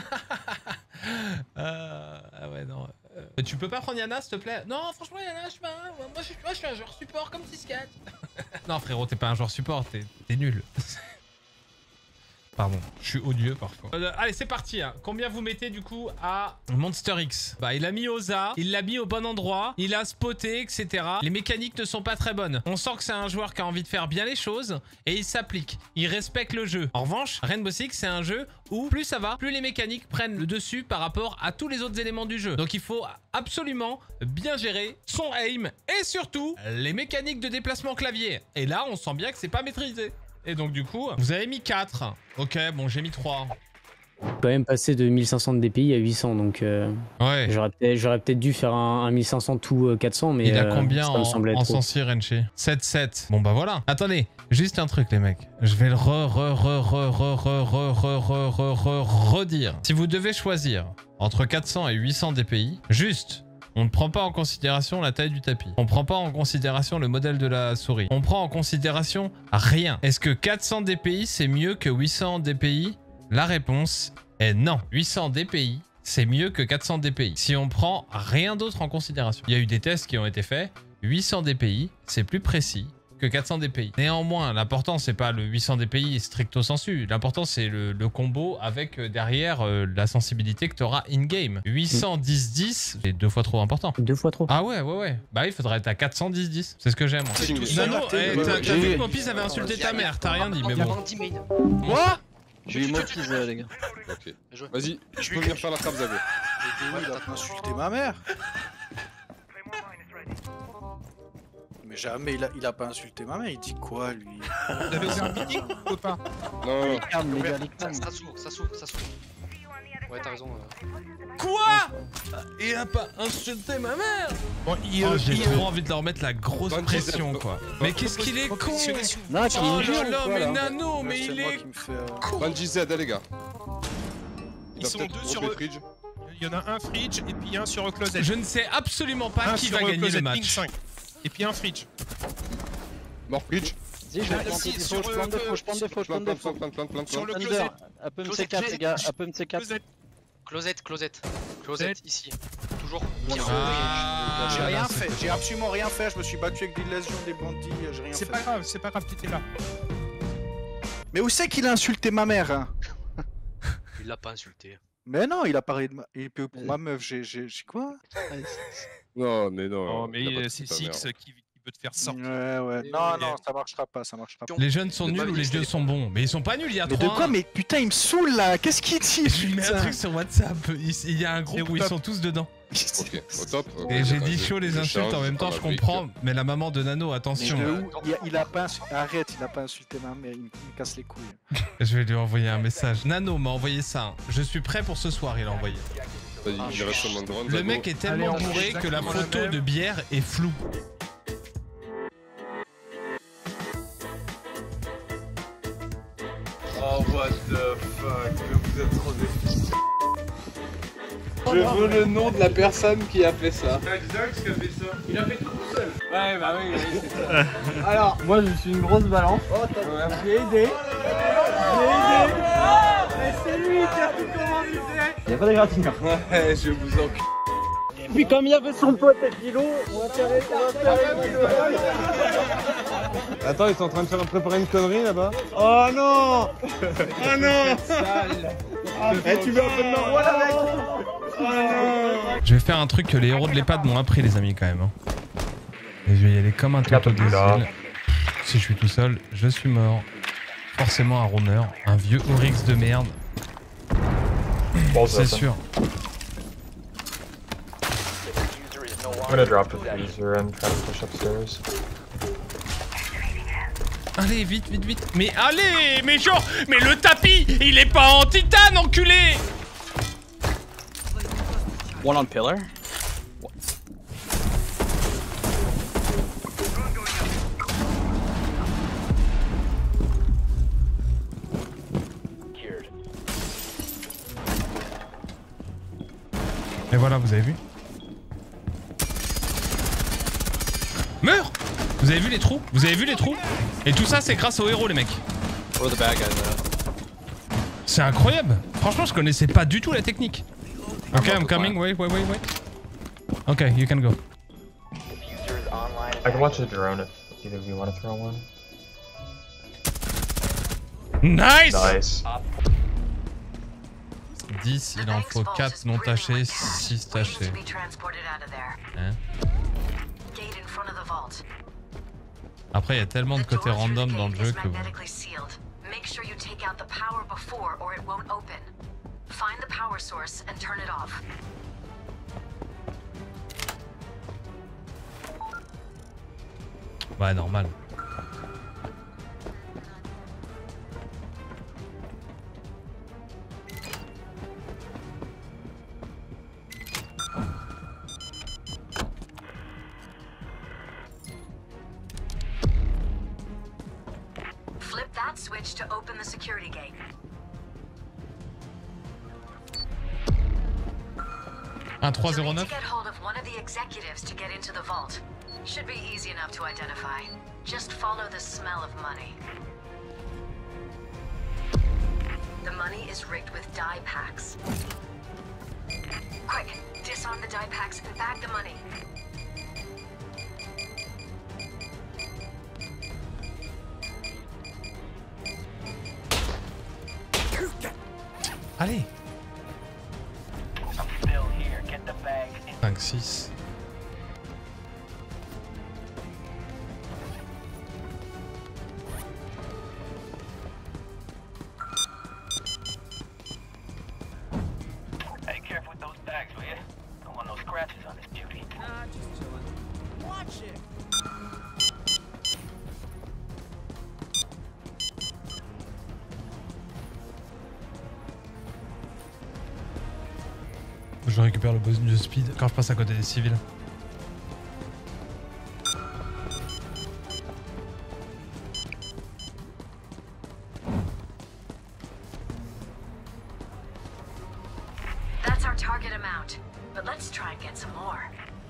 euh, ah ouais, non... Euh, tu peux pas prendre Yana, s'il te plaît? Non, franchement, Yana, je suis pas. Moi, je suis, moi, je suis un joueur support comme six quatre. Non, frérot, t'es pas un joueur support, t'es nul. Pardon, je suis odieux parfois. Euh, allez, c'est parti. Hein. Combien vous mettez du coup à Monster X? Bah, il a mis Oza, il l'a mis au bon endroit, il a spoté, et cetera. Les mécaniques ne sont pas très bonnes. On sent que c'est un joueur qui a envie de faire bien les choses et il s'applique. Il respecte le jeu. En revanche, Rainbow Six, c'est un jeu où plus ça va, plus les mécaniques prennent le dessus par rapport à tous les autres éléments du jeu. Donc il faut absolument bien gérer son aim et surtout les mécaniques de déplacement clavier. Et là, on sent bien que c'est pas maîtrisé. Et donc du coup, vous avez mis quatre. Ok, bon, j'ai mis trois. Quand même passé de mille cinq cents de D P I à huit cents, donc euh, ouais. J'aurais peut-être peut dû faire un, un mille cinq cents tout quatre cents, mais il a euh, combien ça me semblait en, en trop. sensi, Renchi? sept sept. Bon bah voilà. Attendez, juste un truc les mecs. Je vais le re re re re re re re re re re re redire. Si vous devez choisir entre quatre cents et huit cents D P I, juste... On ne prend pas en considération la taille du tapis. On ne prend pas en considération le modèle de la souris. On prend en considération rien. Est-ce que quatre cents D P I c'est mieux que huit cents D P I? La réponse est non. huit cents D P I c'est mieux que quatre cents D P I. Si on prend rien d'autre en considération. Il y a eu des tests qui ont été faits. huit cents D P I c'est plus précis que quatre cents D P I. Néanmoins, l'important c'est pas le huit cents D P I stricto sensu. L'important c'est le, le combo avec euh, derrière euh, la sensibilité que tu auras in-game. huit cent dix dix, c'est deux fois trop important. Deux fois trop. Ah ouais, ouais, ouais. Bah il faudrait être à quatre cent dix dix. C'est ce que j'aime. Nano, hey, t'as vu que Mopis avait insulté ta mère, t'as rien dit, mais bon. Quoi? J'ai eu Mopis, euh, les gars. Ok. Vas-y, je peux venir faire la trappe, Zabo. Il a insulté ma mère. Mais jamais il a, il a pas insulté ma mère, il dit quoi lui? Vous avez fait un meeting ou pas? Non, non. Ça, ça s'ouvre, ça s'ouvre, ça s'ouvre. Ouais, t'as raison. Euh... Quoi? Il a pas insulté ma mère? Bon, il, oh, j'ai trop envie de leur mettre la grosse Van pression, Gisèle, quoi. Mais qu'est-ce qu'il est con? Non, oh là là, mais là. Nano, mais il est con. Van Gisèle, les gars. Ils sont deux sur eux. Il y en a un fridge et puis un sur le closet. Je ne sais absolument pas qui va gagner le match. Et puis un fridge. Mort fridge. Si, je vais planter des faux, je plante des faux, je plante des faux, je plante des faux. Sur le closet. A peu M C quatre, les gars, a peu M C quatre. Closette, closette. Closette, ici. Toujours. Ah, j'ai rien fait, j'ai absolument rien fait, je me suis battu avec des lésions, des bandits, j'ai rien fait. C'est pas grave, c'est pas grave, t'étais là. Mais où c'est qu'il a insulté ma mère hein? Il l'a pas insulté. Mais non, il a parlé de ma... Et pour ma meuf, j'ai quoi? Non, mais non. Non, mais c'est Six qui, qui peut te faire sortir. Ouais, ouais. Non, non, ça marchera pas, ça marchera pas. Les jeunes sont nuls ou les jeux sont bons? Mais ils sont pas nuls, il y a mais trois. de quoi? Mais putain, il me saoule là. Qu'est-ce qu'il dit? Je lui mets un truc sur WhatsApp. Il y a un groupe où ils sont tous dedans. Ok, au top. Et j'ai dit chaud les insultes en même temps, je comprends. Mais la maman de Nano, attention. Il a, il a pas insulté... Arrête, il a pas insulté ma mère, il me casse les couilles. Je vais lui envoyer un message. Nano m'a envoyé ça. Je suis prêt pour ce soir, il a envoyé. Le mec est tellement bourré que la photo de bière est floue. Oh what the fuck, vous êtes trop des... Je veux le nom de la personne qui a fait ça. C'est Dax qui a fait ça. Il a fait tout seul. Ouais bah oui, oui c'est ça. Alors, moi je suis une grosse balance. Oh, j'ai aidé. C'est lui qui a tout commencé. Y'a pas d'égratignure. Ouais, je vous en. Et puis comme il y avait son pote à Philo, on va faire Attends, ils sont en train de faire préparer une connerie là-bas. Oh non. Oh non. Eh, tu veux un peu de Norway là, mec? Oh non. Je vais faire un truc que les héros de l'EHPAD m'ont appris, les amis, quand même. Hein. Et je vais y aller comme un toto des îles. Si je suis tout seul, je suis mort. Forcément un roamer, un vieux Oryx de merde. C'est sûr. I'm gonna drop the freezer and try to push upstairs. Allez, vite, vite, vite. Mais allez, mais genre, mais le tapis, il est pas en titane, enculé. One on pillar. Et voilà, vous avez vu? Meurs! Vous avez vu les trous? Vous avez vu les trous? Et tout ça, c'est grâce aux héros, les mecs. C'est incroyable. Franchement, je connaissais pas du tout la technique. Ok, I'm coming. Wait, wait, wait, wait. Ok, you can go. I can watch the drone if either of you want to throw one. Nice! Nice. dix, il en faut quatre non tachés, six tachés. Hein? Après, il y a tellement de côté random dans le jeu que... Ouais, normal. Flip that switch to open the security gate. un trois zéro neuf. Get hold of one of the executives to get into the vault. Should be easy enough to identify. Just follow the smell of money. The money is rigged with die packs. Quick, disarm the die packs and bag the money. Allez. cinq six. Hey, careful with those bags, will ya? Don't want no scratches on this beauty. Nah, just chillin'. Watch it. Je récupère le bonus de speed quand je passe à côté des civils. That's our target amount, but let's try and get some more.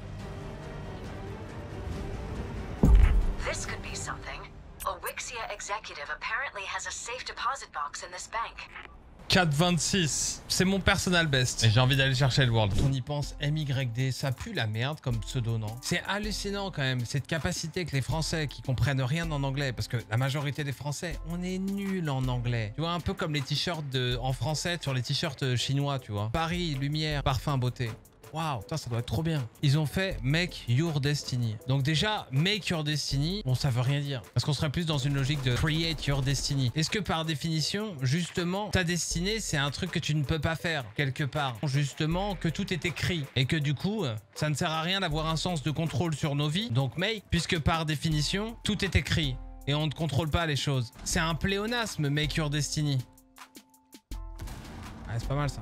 This could be something. A Wixia executive apparently has a safe deposit box in this bank. quatre vingt-six, c'est mon personal best. Et j'ai envie d'aller chercher le world. On y pense, M Y D, ça pue la merde comme pseudo, non? C'est hallucinant quand même, cette capacité que les Français qui comprennent rien en anglais, parce que la majorité des Français, on est nuls en anglais. Tu vois, un peu comme les t-shirts en français sur les t-shirts chinois, tu vois. Paris, lumière, parfum, beauté. Waouh, ça, ça doit être trop bien. Ils ont fait Make Your Destiny. Donc déjà, Make Your Destiny, bon, ça veut rien dire. Parce qu'on serait plus dans une logique de Create Your Destiny. Est-ce que par définition, justement, ta destinée, c'est un truc que tu ne peux pas faire quelque part? Justement, que tout est écrit. Et que du coup, ça ne sert à rien d'avoir un sens de contrôle sur nos vies. Donc Make, puisque par définition, tout est écrit. Et on ne contrôle pas les choses. C'est un pléonasme, Make Your Destiny. Ouais, c'est pas mal ça.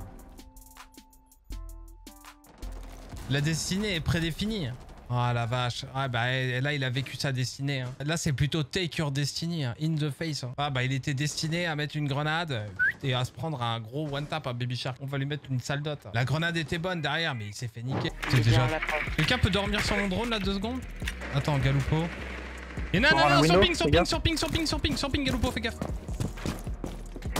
La destinée est prédéfinie. Oh la vache. Ah bah là il a vécu sa destinée. Hein. Là c'est plutôt take your destiny. Hein. In the face. Hein. Ah bah il était destiné à mettre une grenade et à se prendre un gros one tap à Baby Shark. On va lui mettre une sale dot. La grenade était bonne derrière mais il s'est fait niquer. C'est déjà... Quelqu'un peut dormir sur mon drone là deux secondes? Attends, Galupo. Et non, non, non, sur ping, sur ping, sur ping, sur ping, sur ping, sur ping, Galupo, fais gaffe.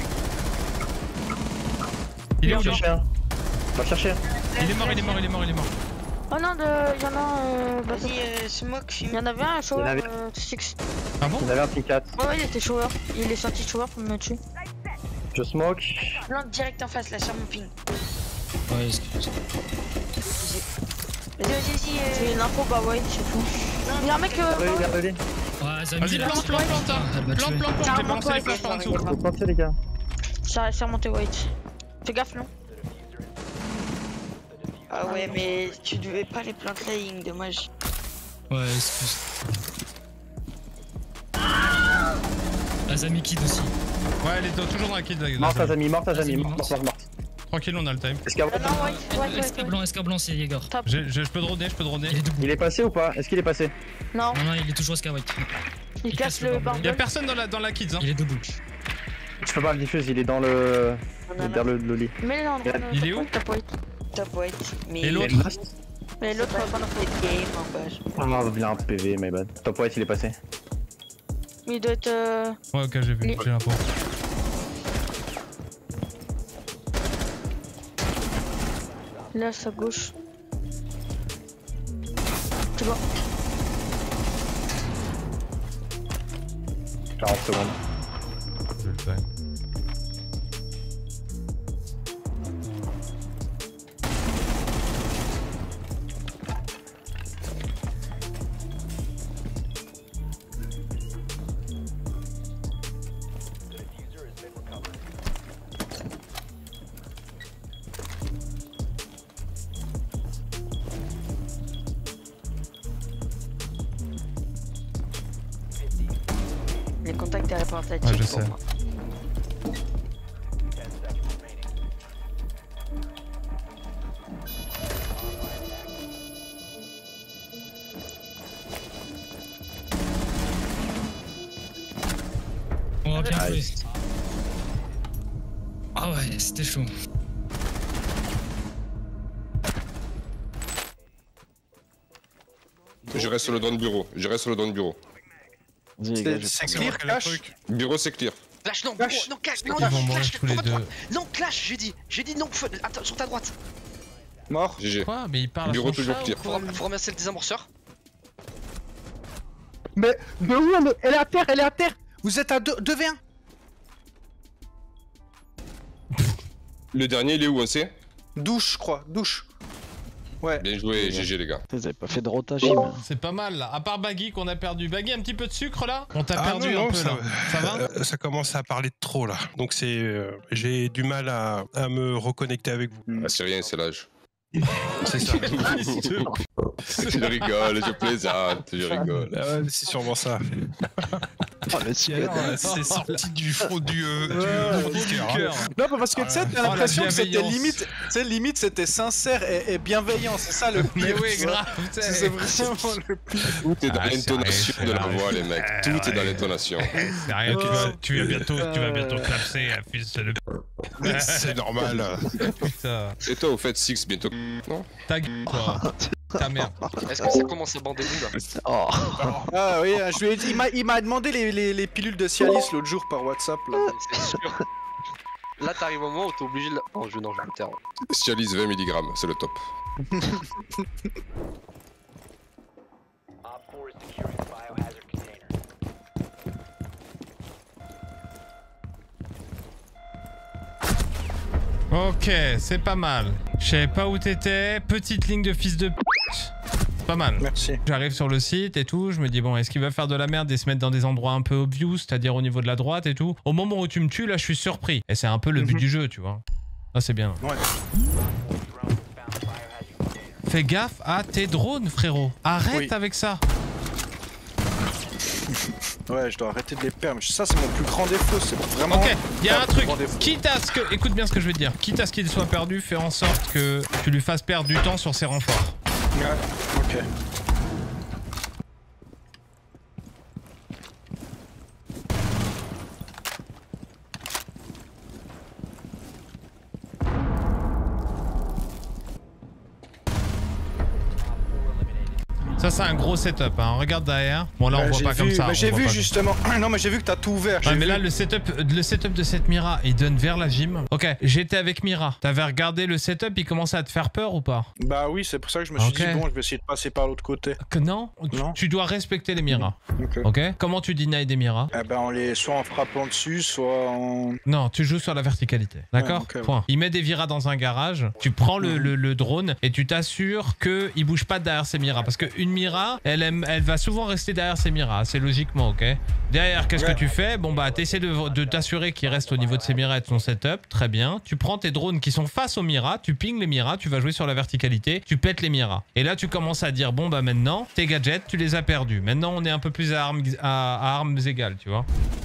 Il est où, Va là? chercher un. Va chercher un. Il est mort, il est mort, il est mort, il est mort. Oh non, de... il y en a un. Euh... Vas-y, euh, smoke. Il y en avait un, un shower. Il y en avait- Euh, six. Ah bon? Il y en avait un T quatre. Ouais, ouais, il était shower. Il est sorti de shower pour me tuer. Je smoke. Plante direct en face là sur mon ping. Ouais, excuse. Vas-y, vas-y, vas-y. euh, C'est une info, bah ouais, c'est fou. Il y a un mec. Euh... Il est revenu. Ouais, Zami, Vas-y, là, plante, plante, plante, hein. elle va Plante, tuer. plante, plante, j'ai balancé les flashs en dessous. Faut planter les gars. Ça c'est remonté white. Fais gaffe, non? Ah ouais, mais tu devais pas les planter là, Ying, dommage. Ouais, excuse. Ah, Zami kid aussi. Ouais, elle est toujours dans la kill. Mort à Zami, mort à Zami, mort, mort, mort. Tranquille, on a le time. Est-ce qu'il y a- Non, white, white, white. Esca blanc, esca blanc, c'est Jaeger. J'ai- j'ai- Je peux droner, je peux droner. Il est debout. Il est passé ou pas? Est-ce qu'il est passé? Non, Non, non, il est toujours esca white. il casse le Y'a barbel. personne dans la, dans la kids, hein. Il est debout. Je peux pas le diffuse, il est dans le. Il est derrière le, le lit. Mais non, non, Il est où? Top white. Top white. Mais Et l'autre? Mais l'autre, pas pas non plus. game en bas. Ah, il a un P V, my bad. Top white, il est passé. Il doit être. Euh... Ouais, ok, j'ai vu, Il- j'ai l'info. Là, à sa gauche. Tu vois? quarante secondes. J'ai le time. Les contacts et reportages. Ouais, je sais. Oh, bien joué. Ah ouais, c'était chaud. Je reste sur le drone bureau. Je reste sur le drone bureau. C'est c'est clear, cash. Bureau, c'est clear. Clash, non, Clash. non, clash, non, Ils vont non, mourir clash, tous les trop deux. droite. Non, clash, j'ai dit, j'ai dit non, feu- attends, sur ta droite. Mort. G G. Quoi? Mais il parle à Bureau son toujours chat ou clear. quoi, Faut, lui faut remercier le désamorceur. Mais de où elle est Elle est à terre, elle est à terre. Vous êtes à deux v un. Le dernier, il est où, on sait? Douche, je crois, douche. Ouais. Bien joué, G G, les gars. Vous avez pas fait de rotation. C'est pas mal là, à part Baggy qu'on a perdu. Baggy, un petit peu de sucre là? On t'a Ah perdu non, un non, peu ça, là. Ça va? euh, ça commence à parler de trop là. Donc c'est, euh, j'ai du mal à, à me reconnecter avec vous. Ah, c'est rien, c'est l'âge. C'est ça. Je rigole, je plaisante, je rigole. Ah ouais, c'est sûrement ça. Oh, le ciel. C'est sorti du fond du, euh, du, fond du cœur. Non, mais parce que tu sais, t'as Oh, la l'impression que c'était bienveillance. limite, tu sais, limite c'était sincère et, et bienveillant, c'est ça le pire. Mais oui, tu vois. grave, tu sais. C'est vraiment le pire. Tout est dans Ah, l'intonation c'est de la vrai, voix, c'est les mecs. vrai, Tout est dans ouais. l'intonation. C'est rien, tu vas, tu vas bientôt, tu vas bientôt Euh. clapser, euh, fils de C'est normal. putain. Et toi, au fait, Six, bientôt. Non? Ta gueule, toi. Ta merde. Est-ce que ça commence à bander nous là? Oh. Ah oui, je lui ai dit, il m'a- il m'a demandé les, les, les pilules de Cialis l'autre jour par WhatsApp. Là. C'est sûr. Là, t'arrives au moment où t'es obligé de. la- Oh, je non, je vais me taire. Cialis vingt milligrammes, c'est le top. Op four is securing the biohazard container. Ok, c'est pas mal. Je savais pas où t'étais. Petite ligne de fils de p. Pas mal. Merci. J'arrive sur le site et tout, je me dis bon, est-ce qu'il va faire de la merde et se mettre dans des endroits un peu obvious, c'est-à-dire au niveau de la droite et tout. Au moment où tu me tues, là, je suis surpris. Et c'est un peu le but Mhm. du jeu, tu vois. Ah, c'est bien. Ouais. Fais gaffe à tes drones, frérot. Arrête Oui. avec ça. Ouais, je dois arrêter de les perdre. Ça, c'est mon plus grand défaut. C'est vraiment. Ok, il y a mon un plus truc. grand défaut. Quitte à ce que. Écoute bien ce que je vais te dire. Quitte à ce qu'il soit perdu, fais en sorte que tu lui fasses perdre du temps sur ses renforts. Ouais, ok. Ça Ça, c'est un gros setup, hein. Regarde derrière. Bon, là, on Ouais, voit j'ai pas vu, comme ça. mais on j'ai voit vu pas justement. Non, mais j'ai vu que t'as tout ouvert. Ouais, j'ai mais vu. là, le setup, le setup de cette Mira, il donne vers la gym. Ok, j'étais avec Mira. T'avais regardé le setup, il commençait à te faire peur ou pas? Bah oui, c'est pour ça que je me suis Ok. dit, bon, je vais essayer de passer par l'autre côté. Que non, tu, Non. tu dois respecter les Mira. Ok. Ok. Comment tu deny des Mira? Eh ben, on les soit en frappant dessus, soit en. Non, tu joues sur la verticalité. D'accord? Ouais, ok, ouais. Point. Il met des Viras dans un garage, tu prends le, le, le drone et tu t'assures qu'il bouge pas derrière ses Mira. Parce qu'une Mira, elle, aime, elle va souvent rester derrière ses Mira, c'est logiquement, ok? Derrière, qu'est-ce Ouais. que tu fais? Bon bah, t'essaies de, de t'assurer qu'il reste au niveau de ses Mira et de son setup, très bien. Tu prends tes drones qui sont face aux Mira, tu pings les Mira, tu vas jouer sur la verticalité, tu pètes les Mira. Et là, tu commences à dire, bon bah maintenant, tes gadgets, tu les as perdus. Maintenant, on est un peu plus à armes, à, à armes égales, tu vois?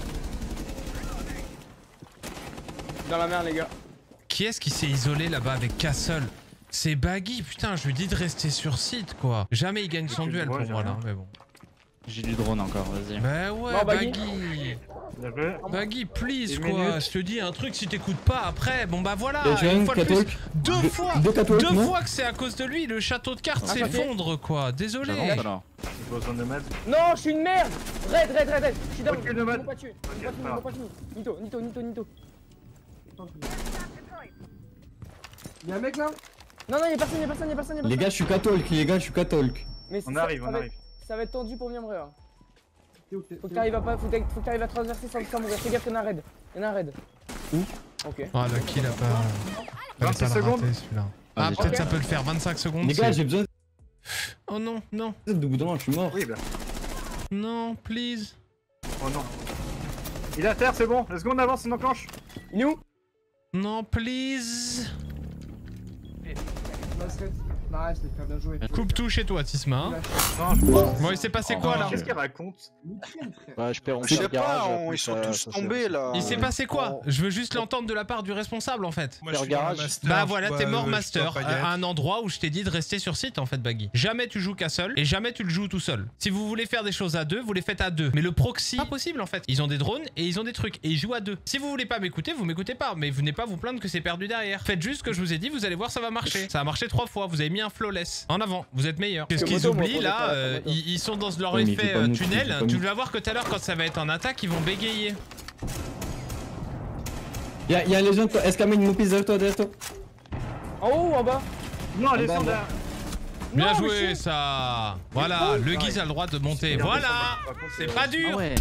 Dans la mer, les gars. Qui est-ce qui s'est isolé là-bas avec Castle? C'est Baggy, putain, je lui dis de rester sur site, quoi. Jamais il gagne son duel pour moi, là, mais bon. J'ai du drone encore, vas-y. Bah ouais, Non, Baggy. Baggy. Baggy, please, Une quoi. minute. Je te dis un truc, si t'écoutes pas après, bon bah voilà. Les jeunes, Une fois de plus, catwalk. deux Deux- fois, deux catwalk, deux non fois que c'est à cause de lui, le château de cartes Ah, s'effondre, quoi. Désolé. J'avance, alors. J'ai besoin de med. Non, je suis une merde. Red, red, red, red. Je suis down. Ok, Ils le m'ont med. pas tué. Ils m'ont pas tué, c'est ils pas m'ont grave. pas tué. Nito, Nito, Nito, Nito. Y'a un mec là? Non, non, y'a personne, y'a personne, y'a personne, y'a personne. Les gars, je suis catholique, les gars, je suis catholique. Mais On ça- arrive, ça on va arrive. être- Ça va être tendu pour Miamre. Hein. T'es où, t'es- Faut que t'es t'arrives où à pas, faut que faut que t'arrives à traverser sans, sans mourir. Fais gaffe, y'en a un raid. Y'en a un raid. Où? Ok. Ah, le kill a pas. Fallait vingt-six pas le secondes. rater, celui-là. Ah, Vas-y, peut-être ok. ça peut le faire. vingt-cinq secondes. Les gars, c'est- j'ai besoin Oh non, non. de bout d'un moment, je suis mort. Oui, bah. Non, please. Oh non. Il est à terre, c'est bon. Let's go, on avance, on enclenche. Il est où? Non, please. Nice, les frères, bien joué. Coupe tout chez toi, Tisma. Hein. Non, je Bon, il s'est passé quoi là? Qu'est-ce qu'il raconte? Ouais, je perds on Je fait sais le garage. pas, on- après, ils sont ça- tous ça- tombés là. Il s'est passé quoi? Je veux juste l'entendre de la part du responsable en fait. Moi, je Faire suis dans le garage. master, Bah je voilà, dois- t'es mort je master dois pas y être. à un endroit où je t'ai dit de rester sur site en fait, Baggy. Jamais tu joues qu'à seul et jamais tu le joues tout seul. Si vous voulez faire des choses à deux, vous les faites à deux. Mais le proxy, pas possible en fait. Ils ont des drones et ils ont des trucs et ils jouent à deux. Si vous voulez pas m'écouter, vous m'écoutez pas. Mais vous venez pas vous plaindre que c'est perdu derrière. Faites juste ce que je vous ai dit, vous allez voir, ça va marcher. Ça a marché trois fois. Vous avez mis un flawless. En avant, vous êtes meilleur. Qu'est-ce qu'ils moto, moi, oublient pour là? des- euh, moto. ils, ils sont dans leur Oui, mais effet j'ai pas euh, mis- tunnel. j'ai pas Tu mis. vas voir que tout à l'heure, quand ça va être en attaque, ils vont bégayer. Y'a y a un légende, toi. Est-ce qu'il y a une piste derrière toi, derrière toi? En haut ou en bas? Non, les bah, gens bah. derrière. Bien Non, joué mais ça. Voilà, le Guise a le droit de monter. Voilà, c'est pas dur. Ah ouais.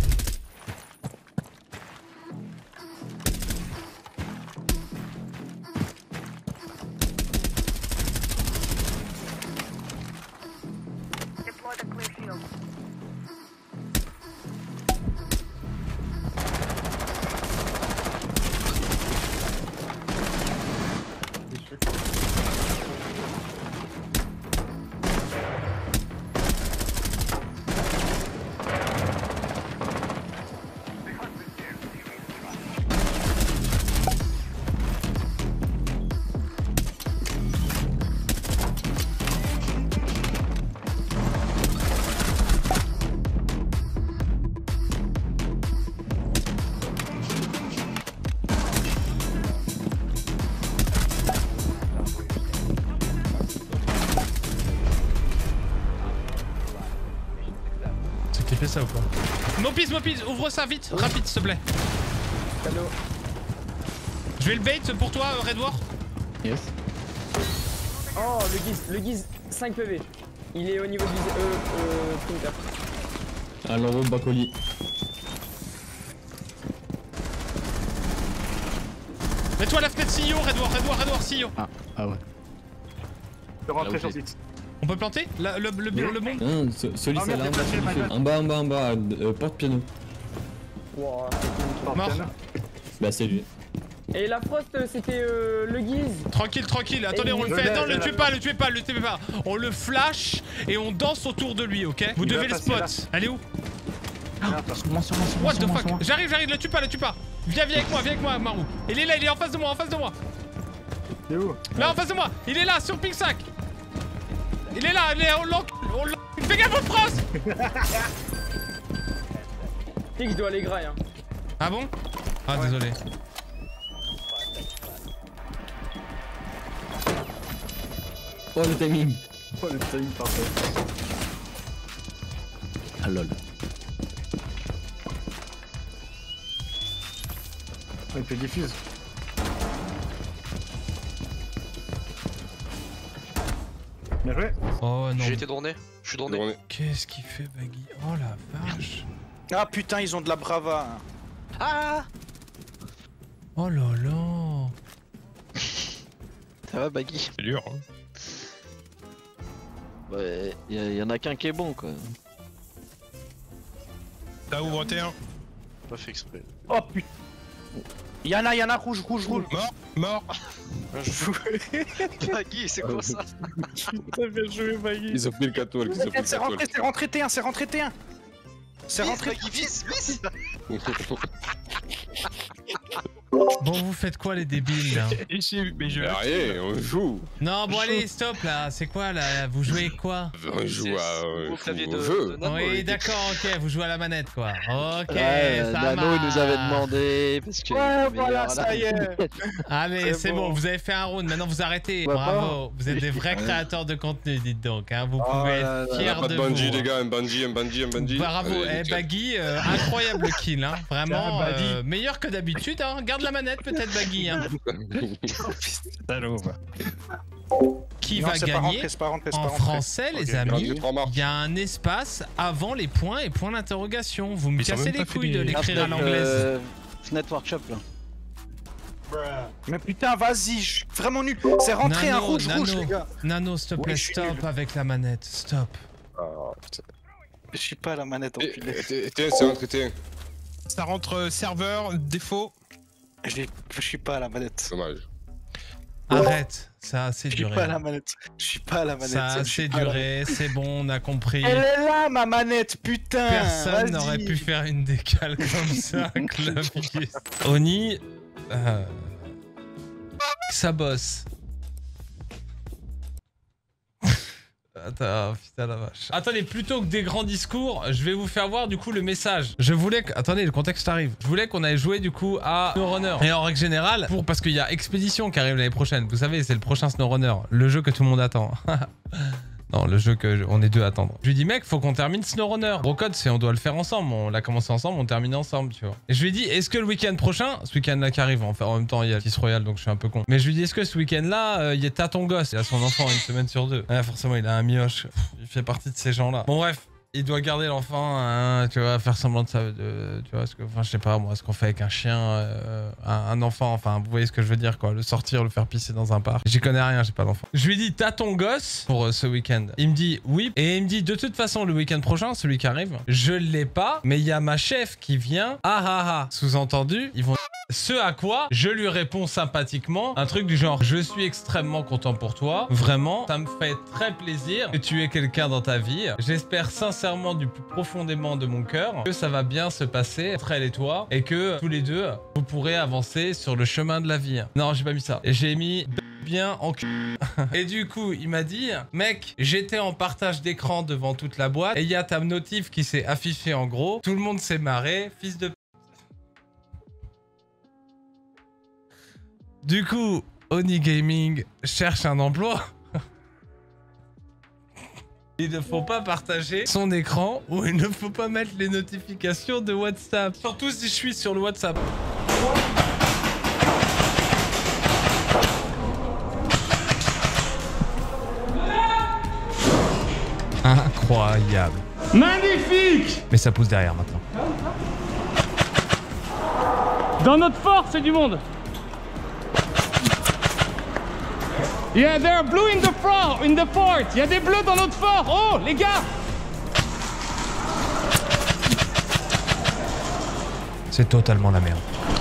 C'est clippé ça ou quoi? Mopis, Mopis, ouvre ça vite, rapide s'il te plaît. Cadeau. Je vais le bait pour toi, Red War. Yes. Oh, le guise, le guise, cinq P V. Il est au niveau du. Euh, euh, Sprinter. Alors, au Bacoli. Mets-toi à la fenêtre C I O, Red War, Red War, Red War, C I O. Ah, ah ouais. Je peux rentrer sur site. On peut planter la, le, le, le, le bon? Non, ce- celui Ah, c'est merde, là, en j'ai bas, pas fait, celui- my en bas, en bas, en bas, euh, porte-piano. Wow. Mort. Bah, c'est lui. Et la Frost, c'était euh, le guise. Tranquille, tranquille, attendez, on le fait. Non, le tuez pas, le tuez pas, le tuez pas. On le flash et on danse autour de lui, ok? Vous Il devez va le passer spot. là. Elle est où? Sur moi, sur moi, sur moi, What sur the moi, fuck? sur moi. J'arrive, j'arrive, le tue pas, le tue pas. Viens, viens avec moi, viens avec moi, Marou. Il est là, il est en face de moi, en face de moi. C'est où? Là, en face de moi. Il est là, sur Pink Sack. Il est là, il est, on l'encule, on l'encule. Fais gaffe, au France. Tu sais que je dois aller graille, hein. Ah bon? Ah, désolé. Oh, le timing. Oh, le timing parfait. Ah lol. Il te diffuse. Bien joué. Oh non. J'ai été droné. Je suis droné. Qu'est-ce qu'il fait, Baggy? Oh la vache. Ah putain, ils ont de la brava. Ah. Oh là là. Ça va, Baggy? C'est dur, hein. Ouais, y, y en a qu'un qui est bon, quoi. T'as ouvert T un. Pas fait exprès. Oh putain. Y'en a, y'en a, rouge, rouge, rouge. Mort, mort. Bien joué. Baggy, c'est quoi ça? Putain, bien joué, Baggy. Ils ont pris le quatre-tours, ils ont pris le C'est rentré, c'est rentré T un, c'est rentré T un. C'est rentré. Baggy, vise, vise. Bon, vous faites quoi les débiles là? Mais je... Rien, on joue. Non, bon allez, stop là, c'est quoi là? Vous jouez quoi? On joue à... Au clavier de... jeu. Oui, d'accord, ok, vous jouez à la manette quoi. Ok, Ouais, ça Nano marche. il nous avait demandé parce que. Ouais, voilà, ça y est. Allez, C'est c'est bon. bon. vous avez fait un round, maintenant vous arrêtez. Ouais, Bravo, vous êtes des vrais créateurs de contenu, dites donc. Hein. Vous Oh pouvez là être là. fiers Pas de de Bungie, vous. les gars, un Bungie, un Bungie, un Bungie. Bravo, Allez, eh, nickel. Baggy, euh, incroyable kill, hein. Vraiment Tiens, Baggy. euh, meilleur que d'habitude. Hein. Garde la manette peut-être, Baggy. Hein. Salaud, va. Qui Non, va c'est pas gagner rentré, c'est pas rentré, c'est en pas rentré. français, les Ok, amis? j'ai trois marches. Il y a un espace avant les points et points d'interrogation. Vous me Mais ils ont cassez même les pas fait couilles des- de l'écrire à Fenêtre, l'anglaise. euh, Fenêtre Workshop là. Mais putain, vas-y, je suis vraiment nul. C'est rentré un Nano, rouge, rouge, Nano, les gars. Nano, s'il te Ouais, plaît, je suis stop nul. avec la manette, stop. Oh, putain. Je suis pas à la manette, T enculé. un, c'est rentré T un. Ça rentre euh, serveur, défaut. Je je suis pas à la manette. Dommage. Arrête, ça a assez Je suis duré. pas à la manette. Je suis pas à la manette. Ça a je suis assez pas à la- duré, c'est bon, on a compris. Elle est là, ma manette, putain. Personne vas-y. n'aurait pu faire une décale comme ça, clavier. Oni, euh... ça bosse. Attends, putain la vache. Attendez, plutôt que des grands discours, je vais vous faire voir du coup le message. Je voulais que... Attendez, le contexte arrive. Je voulais qu'on aille jouer du coup à SnowRunner. Et en règle générale, pour... parce qu'il y a Expédition qui arrive l'année prochaine. Vous savez, c'est le prochain SnowRunner. Le jeu que tout le monde attend. Non, le jeu que je- on est deux à attendre. Je lui dis, mec, faut qu'on termine SnowRunner. Brocode, c'est on doit le faire ensemble. On l'a commencé ensemble, on termine ensemble, tu vois. Et je lui dis, est-ce que le week-end prochain, ce week-end-là qui arrive, enfin, en même temps, il y a Kiss Royale, donc je suis un peu con. Mais je lui dis, est-ce que ce week-end-là, euh, il est à ton gosse, il a son enfant une semaine sur deux. Ah, forcément, il a un mioche. Pff, il fait partie de ces gens-là. Bon, bref. Il doit garder l'enfant, hein, tu vois, faire semblant de ça, de, tu vois, ce que, enfin, je sais pas, moi, ce qu'on fait avec un chien, euh, un, un enfant, enfin, vous voyez ce que je veux dire, quoi, le sortir, le faire pisser dans un parc. J'y connais rien, j'ai pas d'enfant. Je lui dis, t'as ton gosse pour euh, ce week-end? Il me dit, oui, et il me dit, de toute façon, le week-end prochain, celui qui arrive, je l'ai pas, mais il y a ma chef qui vient, ah ah ah, sous-entendu, ils vont... Ce à quoi je lui réponds sympathiquement, un truc du genre, je suis extrêmement content pour toi, vraiment, ça me fait très plaisir que tu aies quelqu'un dans ta vie. J'espère sincèrement du plus profondément de mon cœur que ça va bien se passer entre elle et toi et que tous les deux, vous pourrez avancer sur le chemin de la vie. Non, j'ai pas mis ça. J'ai mis bien en cul. Et du coup, il m'a dit, mec, j'étais en partage d'écran devant toute la boîte et il y a ta notif qui s'est affichée en gros. Tout le monde s'est marré, fils de... Du coup, Oni Gaming cherche un emploi. Il ne faut pas partager son écran ou il ne faut pas mettre les notifications de WhatsApp. Surtout si je suis sur le WhatsApp. Incroyable. Magnifique! Mais ça pousse derrière maintenant. Dans notre fort, c'est du monde. Yeah, there are blue in the fort, in the fort. Il y a des bleus dans notre fort. Oh, les gars! C'est totalement la merde.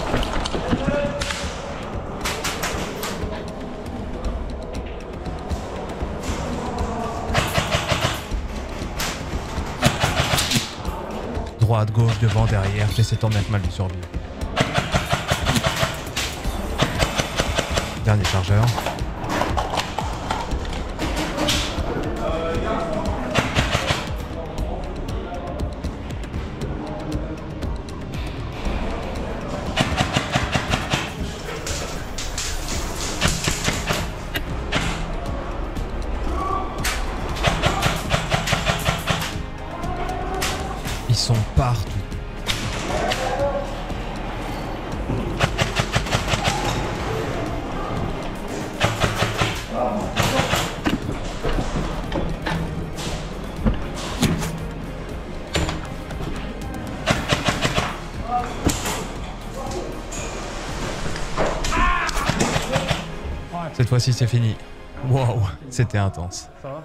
Droite, gauche, devant, derrière, j'essaie tant bien que mal de survivre. Dernier chargeur. Cette fois-ci, c'est fini. Waouh, c'était intense. Ça va?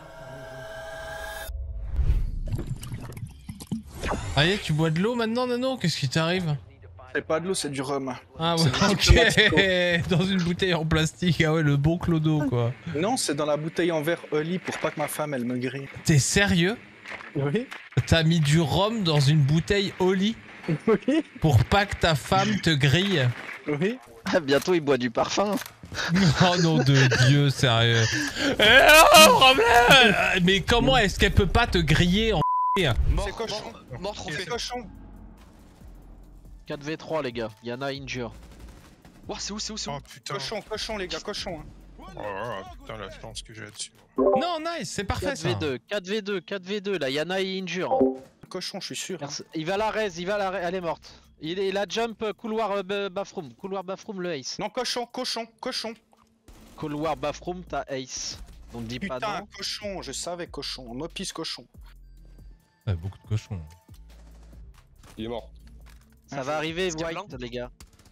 Allez, tu bois de l'eau maintenant, Nano? Qu'est-ce qui t'arrive? C'est pas de l'eau, c'est du rhum. Ah ouais, ok. Dans une bouteille en plastique, ah ouais, le bon clodo, quoi. Non, c'est dans la bouteille en verre Oli pour pas que ma femme, elle me grille. T'es sérieux? Oui. T'as mis du rhum dans une bouteille Oli? Oui. Pour pas que ta femme te grille? Oui. Ah, bientôt, il boit du parfum. Oh nom de Dieu, sérieux. Eh, oh, problème. Mais comment est-ce qu'elle peut pas te griller en C'est cochon. Mort trop fait. Cochon. quatre v trois, les gars. Yana injure. Ouah, c'est où, c'est où, c'est où? Oh putain. Cochon, cochon, les gars, cochon. Hein. Oh là là, putain, la chance que j'ai là-dessus. Non, nice, c'est parfait quatre v deux, quatre v deux, quatre v deux, la Yana est injure. Cochon, je suis sûr. Hein. Il va la raise, il va la raise, elle est morte. Il est la jump couloir euh, bathroom, couloir bathroom le ace. Non, cochon, cochon, cochon. Couloir bathroom, t'as ace. Donc dis Putain, pas non. cochon, je savais cochon, no pisse cochon. Ouais, beaucoup de cochons. Il est mort. Ça va arriver, White, les gars.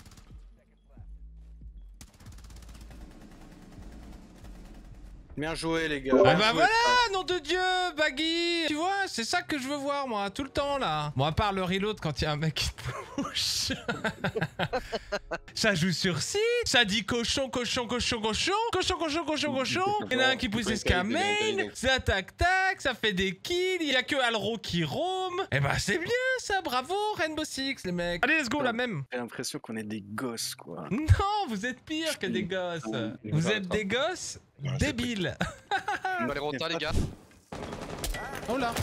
Bien joué, les gars. Ah bah voilà, nom de Dieu, Baggy. Tu vois, c'est ça que je veux voir, moi, tout le temps, là. Bon, à part le reload quand il y a un mec qui te push. Ça joue sur site, ça dit cochon, cochon, cochon, cochon, cochon, cochon, cochon, cochon. Il y en a un qui pousse escamane, ça tac tac, ça fait des kills, il y a que Alro qui roam. Eh bah c'est bien ça, bravo Rainbow Six, les mecs. Allez, let's go, la même. J'ai l'impression qu'on est des gosses, quoi. Non, vous êtes pire que des gosses. Vous êtes des gosses débiles. On va les remonter, les gars. Oh là.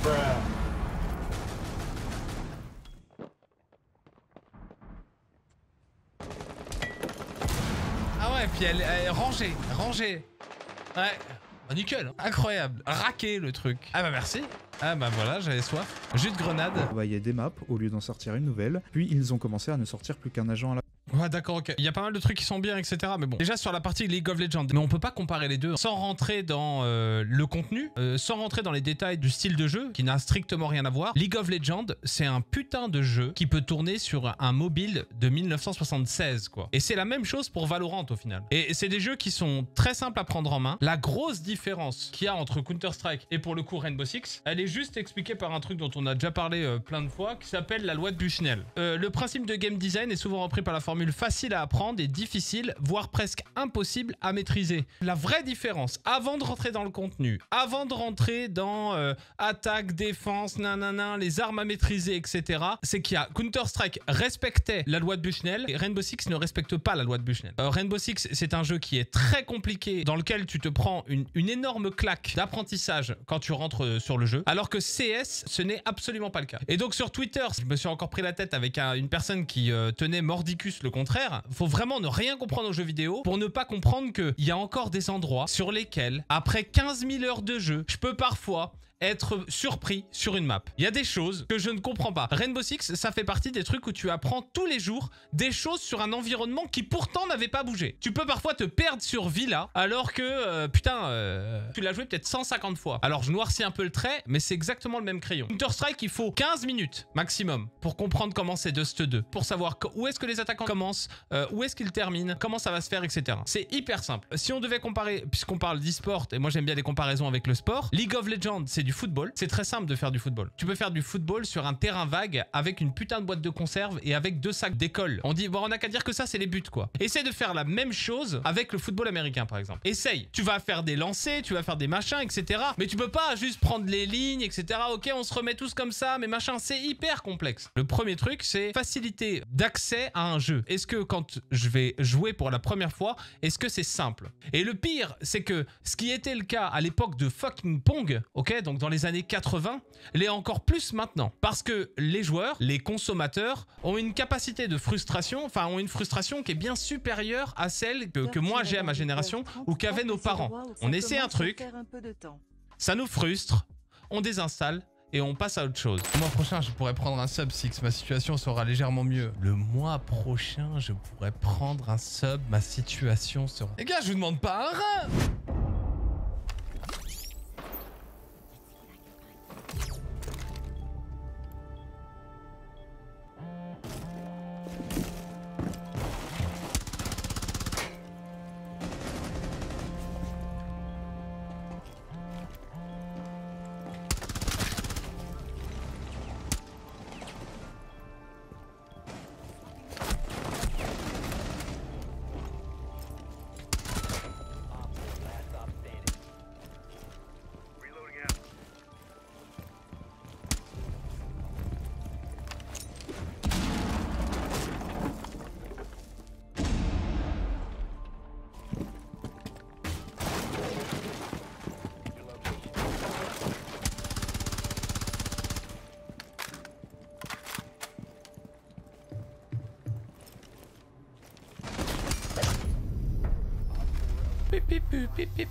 Ah ouais, puis elle est rangée, rangée. Ouais, bah nickel, hein. Incroyable. Raqué le truc. Ah bah merci. Ah bah voilà, j'avais soif. Jus de grenade. On voyait des maps au lieu d'en sortir une nouvelle, puis ils ont commencé à ne sortir plus qu'un agent à la... Ouais d'accord, ok. Il y a pas mal de trucs qui sont bien, et cetera. Mais bon, déjà sur la partie League of Legends, mais on peut pas comparer les deux sans rentrer dans euh, le contenu, euh, sans rentrer dans les détails du style de jeu qui n'a strictement rien à voir. League of Legends, c'est un putain de jeu qui peut tourner sur un mobile de mille neuf cent soixante-seize, quoi. Et c'est la même chose pour Valorant au final. Et c'est des jeux qui sont très simples à prendre en main. La grosse différence qu'il y a entre Counter-Strike et pour le coup Rainbow Six, elle est juste expliquée par un truc dont on a déjà parlé euh, plein de fois, qui s'appelle la loi de Bushnell. Euh, le principe de game design est souvent repris par la formule facile à apprendre et difficile, voire presque impossible à maîtriser. La vraie différence, avant de rentrer dans le contenu, avant de rentrer dans euh, attaque, défense, nanana, les armes à maîtriser, et cetera, c'est qu'il y a Counter-Strike respectait la loi de Bushnell et Rainbow Six ne respecte pas la loi de Bushnell. Euh, Rainbow Six, c'est un jeu qui est très compliqué, dans lequel tu te prends une, une énorme claque d'apprentissage quand tu rentres euh, sur le jeu, alors que C S, ce n'est absolument pas le cas. Et donc sur Twitter, je me suis encore pris la tête avec un, une personne qui euh, tenait mordicus le contraire. Faut vraiment ne rien comprendre aux jeux vidéo pour ne pas comprendre qu'il y a encore des endroits sur lesquels, après quinze mille heures de jeu, je peux parfois être surpris sur une map. Il y a des choses que je ne comprends pas. Rainbow Six, ça fait partie des trucs où tu apprends tous les jours des choses sur un environnement qui pourtant n'avait pas bougé. Tu peux parfois te perdre sur Villa alors que, euh, putain, euh, tu l'as joué peut-être cent cinquante fois. Alors je noircis un peu le trait, mais c'est exactement le même crayon. Counter-Strike, il faut quinze minutes maximum pour comprendre comment c'est Dust deux, pour savoir où est-ce que les attaquants commencent, euh, où est-ce qu'ils terminent, comment ça va se faire, et cetera. C'est hyper simple. Si on devait comparer, puisqu'on parle d'e-sport, et moi j'aime bien les comparaisons avec le sport, League of Legends, c'est du football. C'est très simple de faire du football. Tu peux faire du football sur un terrain vague avec une putain de boîte de conserve et avec deux sacs d'école. On dit, bon, on n'a qu'à dire que ça, c'est les buts, quoi. Essaye de faire la même chose avec le football américain, par exemple. Essaye. Tu vas faire des lancers, tu vas faire des machins, et cetera. Mais tu peux pas juste prendre les lignes, et cetera. Ok, on se remet tous comme ça, mais machin, c'est hyper complexe. Le premier truc, c'est facilité d'accès à un jeu. Est-ce que quand je vais jouer pour la première fois, est-ce que c'est simple? Et le pire, c'est que ce qui était le cas à l'époque de fucking Pong, ok, donc dans les années quatre-vingts, l'est encore plus maintenant. Parce que les joueurs, les consommateurs, ont une capacité de frustration, enfin ont une frustration qui est bien supérieure à celle que, que moi j'ai à ma génération ou qu'avaient nos parents. On essaie un truc, ça nous frustre, on désinstalle, et on passe à autre chose. Le mois prochain, je pourrais prendre un sub si ma situation sera légèrement mieux. Le mois prochain, je pourrais prendre un sub, ma situation sera... Les gars, je vous demande pas un rein. Pip, pip, pip, pip, pip.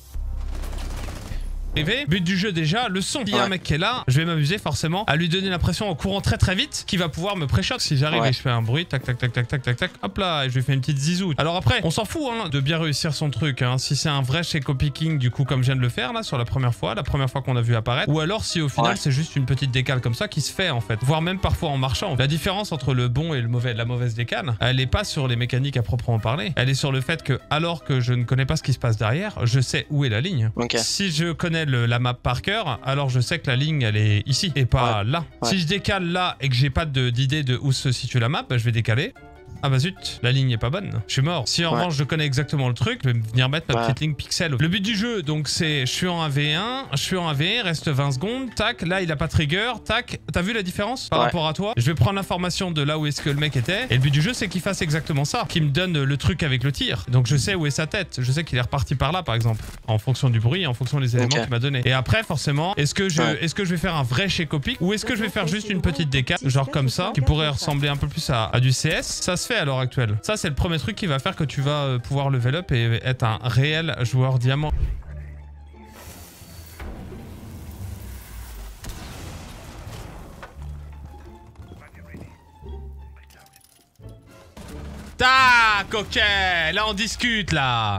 But du jeu déjà, le son. Il y a un mec qui est là, je vais m'amuser forcément à lui donner l'impression en courant très très vite qu'il va pouvoir me pré-shot. Si j'arrive ouais. et je fais un bruit, tac tac tac tac tac tac tac, hop là, et je lui fais une petite zizou. Alors après, on s'en fout hein, de bien réussir son truc. Hein. Si c'est un vrai Shaco picking, du coup comme je viens de le faire là sur la première fois, la première fois qu'on a vu apparaître, ou alors si au final ouais. c'est juste une petite décale comme ça qui se fait en fait, voire même parfois en marchant. La différence entre le bon et le mauvais, la mauvaise décale, elle est pas sur les mécaniques à proprement parler, elle est sur le fait que alors que je ne connais pas ce qui se passe derrière, je sais où est la ligne. Okay. Si je connais le, la map par alors je sais que la ligne elle est ici et pas ouais. là. Ouais. Si je décale là et que j'ai pas d'idée de, de où se situe la map, bah, je vais décaler. Ah bah zut, la ligne est pas bonne. Je suis mort. Si en ouais. revanche je connais exactement le truc, je vais venir mettre ma ouais. petite ligne pixel. Le but du jeu, donc c'est je suis en un v un, je suis en un v un, reste vingt secondes, tac, là il a pas trigger, tac. T'as vu la différence par ouais. rapport à toi? Je vais prendre l'information de là où est-ce que le mec était. Et le but du jeu c'est qu'il fasse exactement ça, qu'il me donne le truc avec le tir. Donc je sais où est sa tête. Je sais qu'il est reparti par là par exemple, en fonction du bruit, en fonction des éléments okay. qu'il m'a donné. Et après forcément, est-ce que je ouais. est-ce que je vais faire un vrai Shaco pick ou est-ce que je vais faire juste une petite décale, genre comme ça, qui pourrait ressembler un peu plus à, à du C S? Ça se fait à l'heure actuelle. Ça, c'est le premier truc qui va faire que tu vas pouvoir level up et être un réel joueur diamant. Tac, ok, là on discute là.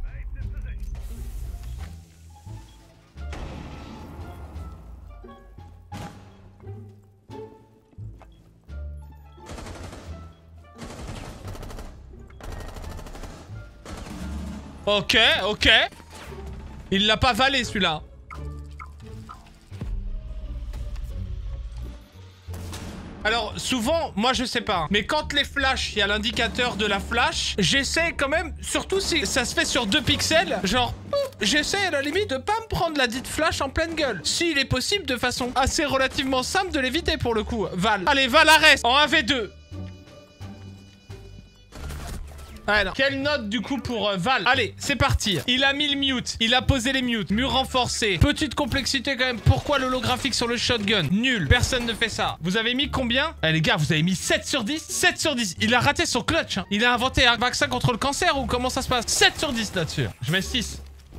Ok, ok. Il l'a pas valé celui-là. Alors souvent, moi je sais pas, mais quand les flashs, il y a l'indicateur de la flash, j'essaie quand même, surtout si ça se fait sur deux pixels, genre, j'essaie à la limite de pas me prendre la dite flash en pleine gueule. S'il est possible de façon assez relativement simple de l'éviter pour le coup. Val. Allez, Val arrête en un v deux. Alors, quelle note du coup pour euh, Val? Allez, c'est parti. Il a mis le mute, il a posé les mutes, mur renforcé. Petite complexité quand même. Pourquoi l'holographique sur le shotgun? Nul, personne ne fait ça. Vous avez mis combien? Eh les gars, vous avez mis sept sur dix? sept sur dix. Il a raté son clutch. Hein. Il a inventé un vaccin contre le cancer ou comment ça se passe? sept sur dix là-dessus. Je mets six.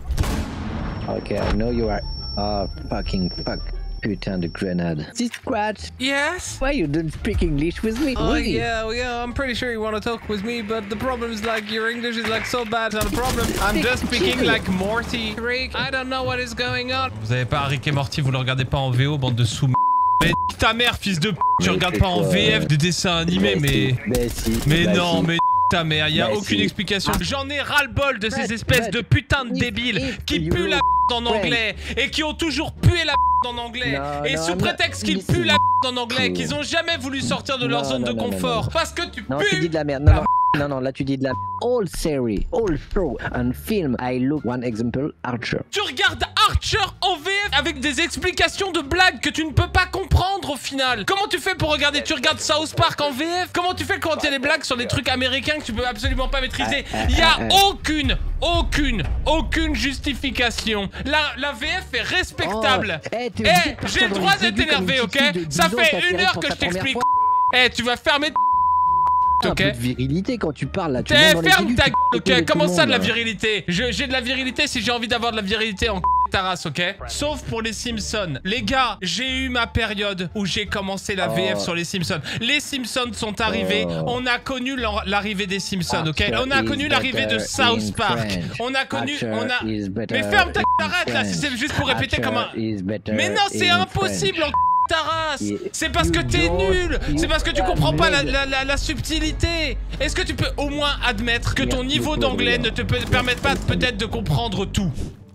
Ok, I know you are... Oh, fucking fuck. Putain de grenade. This Scratch. Yes? Why you don't speak English with me? Oh really? yeah, yeah, I'm pretty sure you want to talk with me, but the problem is like your English is like so bad. Not a problem. I'm just speaking like Morty. Rick, I don't know what is going on. Vous avez pas Rick et Morty, vous le regardez pas en V O, bande de sous. Mais ta mère, fils de p. Tu regardes pas en V F des dessins animés, mais. Mais si. Mais non, mais. Ta mère, y a aucune explication. J'en ai ras-le-bol de ces espèces de putains de débiles qui puent la en anglais et qui ont toujours pué la en anglais non, et non, sous prétexte qu'ils puent la en anglais, qu'ils ont jamais voulu sortir de leur non, zone non, de non, confort non, non. parce que tu non, pues tu dis de la merde. Non, non, non, non, là tu dis de la merde. All series, all show and film. I look one example, Archer. Tu regardes Archer en V F avec des explications de blagues que tu ne peux pas comprendre au final. Comment tu fais pour regarder? Tu regardes South Park en V F? Comment tu fais quand il y a des blagues sur des trucs américains que tu peux absolument pas maîtriser? Il y a aucune, aucune, aucune justification. La, la V F est respectable. Oh, hey, hey, j'ai le droit d'être énervé, ok? Ça fait une heure que je t'explique. Eh, hey, tu vas fermer t... Un okay. peu de virilité quand tu parles là. Tu hey, ferme ta gueule, ok? Comment ça de la virilité? J'ai de la virilité si j'ai envie d'avoir de la virilité en ta race, ok? Sauf pour les Simpsons. Les gars, j'ai eu ma période où j'ai commencé la V F oh. sur les Simpsons. Les Simpsons sont arrivés. Oh. On a connu l'arrivée des Simpsons, ok? On a connu l'arrivée de South Park. On a connu... On a... Mais ferme ta gueule, arrête là, si c'est juste pour répéter comme un... Mais non, c'est impossible en ta race. C'est parce que t'es nul. C'est parce que tu comprends pas la, la, la, la subtilité. Est-ce que tu peux au moins admettre que ton niveau d'anglais ne te permette pas peut-être de comprendre tout?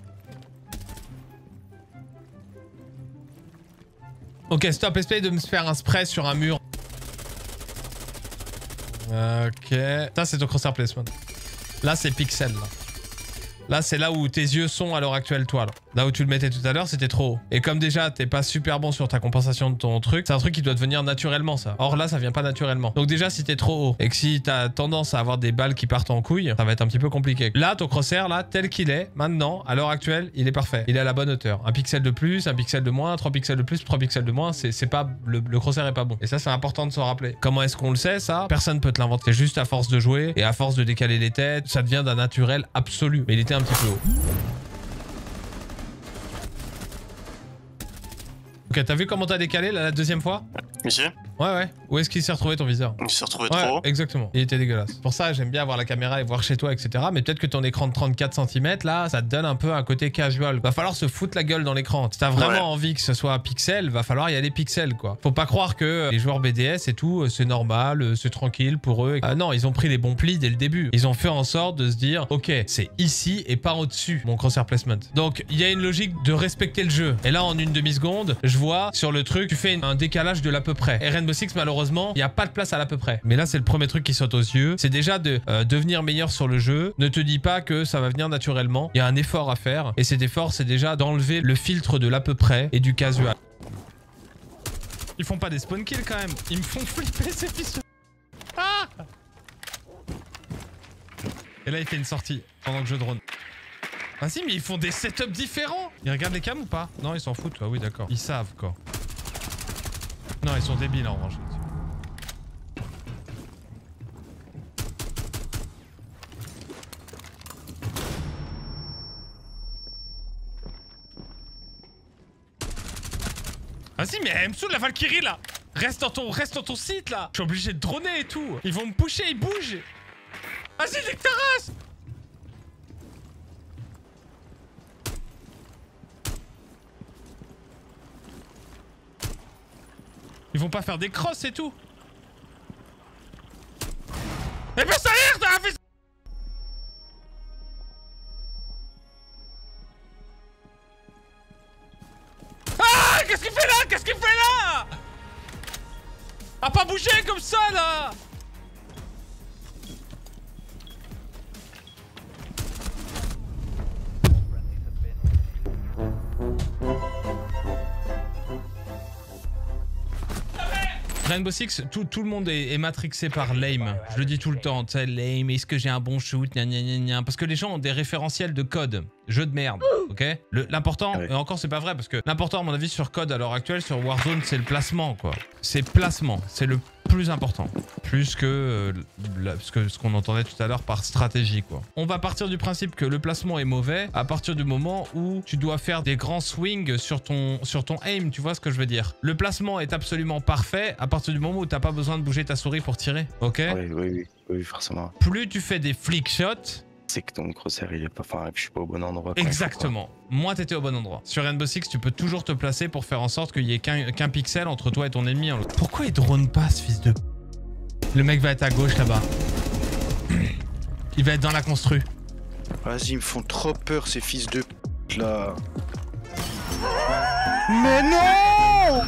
Ok, stop, essaye de me faire un spray sur un mur. Ok. Ça, c'est ton crosshair placement. Là, c'est pixel. Là, là c'est là où tes yeux sont à l'heure actuelle, toi. Là. Là où tu le mettais tout à l'heure, c'était trop haut. Et comme déjà, t'es pas super bon sur ta compensation de ton truc, c'est un truc qui doit devenir naturellement, ça. Or là, ça vient pas naturellement. Donc déjà, si t'es trop haut et que si t'as tendance à avoir des balles qui partent en couille, ça va être un petit peu compliqué. Là, ton crosshair, là, tel qu'il est, maintenant, à l'heure actuelle, il est parfait. Il est à la bonne hauteur. Un pixel de plus, un pixel de moins, trois pixels de plus, trois pixels de moins, c'est pas... Le, le crosshair est pas bon. Et ça, c'est important de s'en rappeler. Comment est-ce qu'on le sait, ça? Personne peut te l'inventer. C'est juste à force de jouer et à force de décaler les têtes, ça devient d'un naturel absolu. Mais il était un petit peu haut. Ok, t'as vu comment t'as décalé là, la deuxième fois? Ici? Ouais, ouais. Où est-ce qu'il s'est retrouvé ton viseur? Il s'est retrouvé ouais, trop haut. Exactement. Il était dégueulasse. Pour ça, j'aime bien avoir la caméra et voir chez toi, et cetera. Mais peut-être que ton écran de trente-quatre centimètres, là, ça te donne un peu un côté casual. Va falloir se foutre la gueule dans l'écran. Si t'as vraiment ouais. envie que ce soit pixel, va falloir y aller pixel, quoi. Faut pas croire que les joueurs B D S et tout, c'est normal, c'est tranquille pour eux. Ah non, ils ont pris les bons plis dès le début. Ils ont fait en sorte de se dire, ok, c'est ici et pas au-dessus, mon crosshair placement. Donc, il y a une logique de respecter le jeu. Et là, en une demi-seconde, je vois sur le truc, tu fais un décalage de l'à peu près. Et Rainbow Six, malheureusement, il n'y a pas de place à l'à peu près. Mais là, c'est le premier truc qui saute aux yeux. C'est déjà de euh, devenir meilleur sur le jeu. Ne te dis pas que ça va venir naturellement. Il y a un effort à faire. Et cet effort, c'est déjà d'enlever le filtre de l'à peu près et du casual. Ils font pas des spawn kills quand même. Ils me font flipper ces fils. Ah! Et là, il fait une sortie pendant que je drone. Vas-y, mais ils font des setups différents. Ils regardent les cams ou pas? Non, ils s'en foutent. Ah oui, d'accord. Ils savent, quoi. Non, ils sont débiles en revanche. Vas-y, mais elle me saoule la Valkyrie là. Reste dans ton, reste dans ton site là. Je suis obligé de droner et tout. Ils vont me pusher, ils bougent. Vas-y, dès que ta race. Ils vont pas faire des crosses et tout. Mais ben ça a l'air d'un fait... Ah! Qu'est-ce qu'il fait là? Qu'est-ce qu'il fait là? A pas bougé comme ça là! Rainbow Six, tout, tout le monde est, est matrixé par l'aim. Je le dis tout le temps, tu sais, l'aim, est-ce que j'ai un bon shoot, gna gna gna gna. Parce que les gens ont des référentiels de code. Jeu de merde, ok? L'important, et encore c'est pas vrai, parce que l'important à mon avis sur code à l'heure actuelle, sur Warzone, c'est le placement, quoi. C'est placement, c'est le plus important. Plus que, euh, la, que ce qu'on entendait tout à l'heure par stratégie, quoi. On va partir du principe que le placement est mauvais à partir du moment où tu dois faire des grands swings sur ton, sur ton aim, tu vois ce que je veux dire? Le placement est absolument parfait à partir du moment où t'as pas besoin de bouger ta souris pour tirer, ok? Oui, oui, oui, oui, forcément. Plus tu fais des flick shots, c'est que ton crosshair il est pas, enfin, je suis pas au bon endroit. Exactement. Moi, t'étais au bon endroit. Sur Rainbow Six, tu peux toujours te placer pour faire en sorte qu'il y ait qu'un qu'un pixel entre toi et ton ennemi. Pourquoi il drone pas, ce fils de... Le mec va être à gauche là-bas. Il va être dans la constru. Vas-y, ils me font trop peur ces fils de p là. Mais non!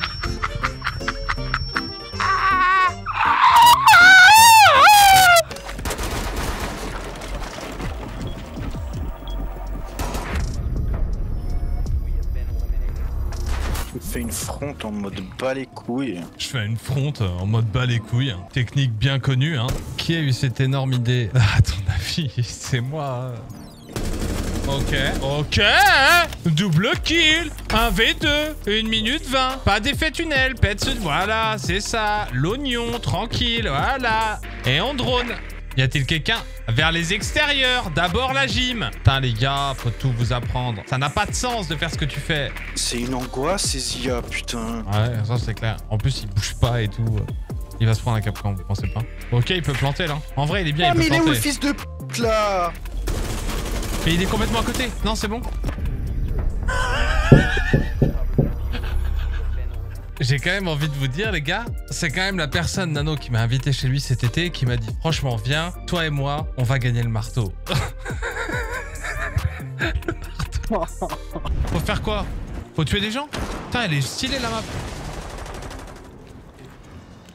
Je fais une fronte en mode bas les couilles. Je fais une fronte en mode bas les couilles. Technique bien connue, hein. Qui a eu cette énorme idée? À ton avis, c'est moi. Ok, ok. Double kill. un v deux. une minute vingt. Pas d'effet tunnel. Pète ce... Voilà, c'est ça. L'oignon, tranquille. Voilà. Et on drone. Y a-t-il quelqu'un vers les extérieurs? D'abord la gym. Putain les gars, faut tout vous apprendre. Ça n'a pas de sens de faire ce que tu fais. C'est une angoisse ces I A, putain. Ouais, ça c'est clair. En plus il bouge pas et tout. Il va se prendre un capcan, vous pensez pas? Ok, il peut planter là. En vrai il est bien, oh, il peut mais planter. il est où le fils de p là? Mais il est complètement à côté. Non, c'est bon. J'ai quand même envie de vous dire, les gars, c'est quand même la personne, Nano, qui m'a invité chez lui cet été, qui m'a dit, franchement, viens, toi et moi, on va gagner le marteau. Le marteau. Faut faire quoi? Faut tuer des gens? Putain, elle est stylée, la map.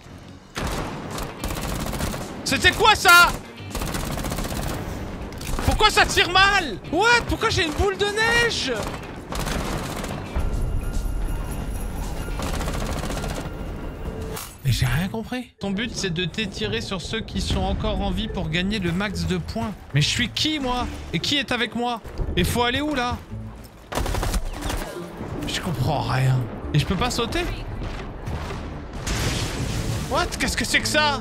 C'était quoi, ça? Pour... pourquoi ça tire mal? What? Pourquoi j'ai une boule de neige? Mais j'ai rien compris. Ton but, c'est de t'étirer sur ceux qui sont encore en vie pour gagner le max de points. Mais je suis qui, moi? Et qui est avec moi? Et faut aller où, là? Je comprends rien. Et je peux pas sauter? What? Qu'est-ce que c'est que ça?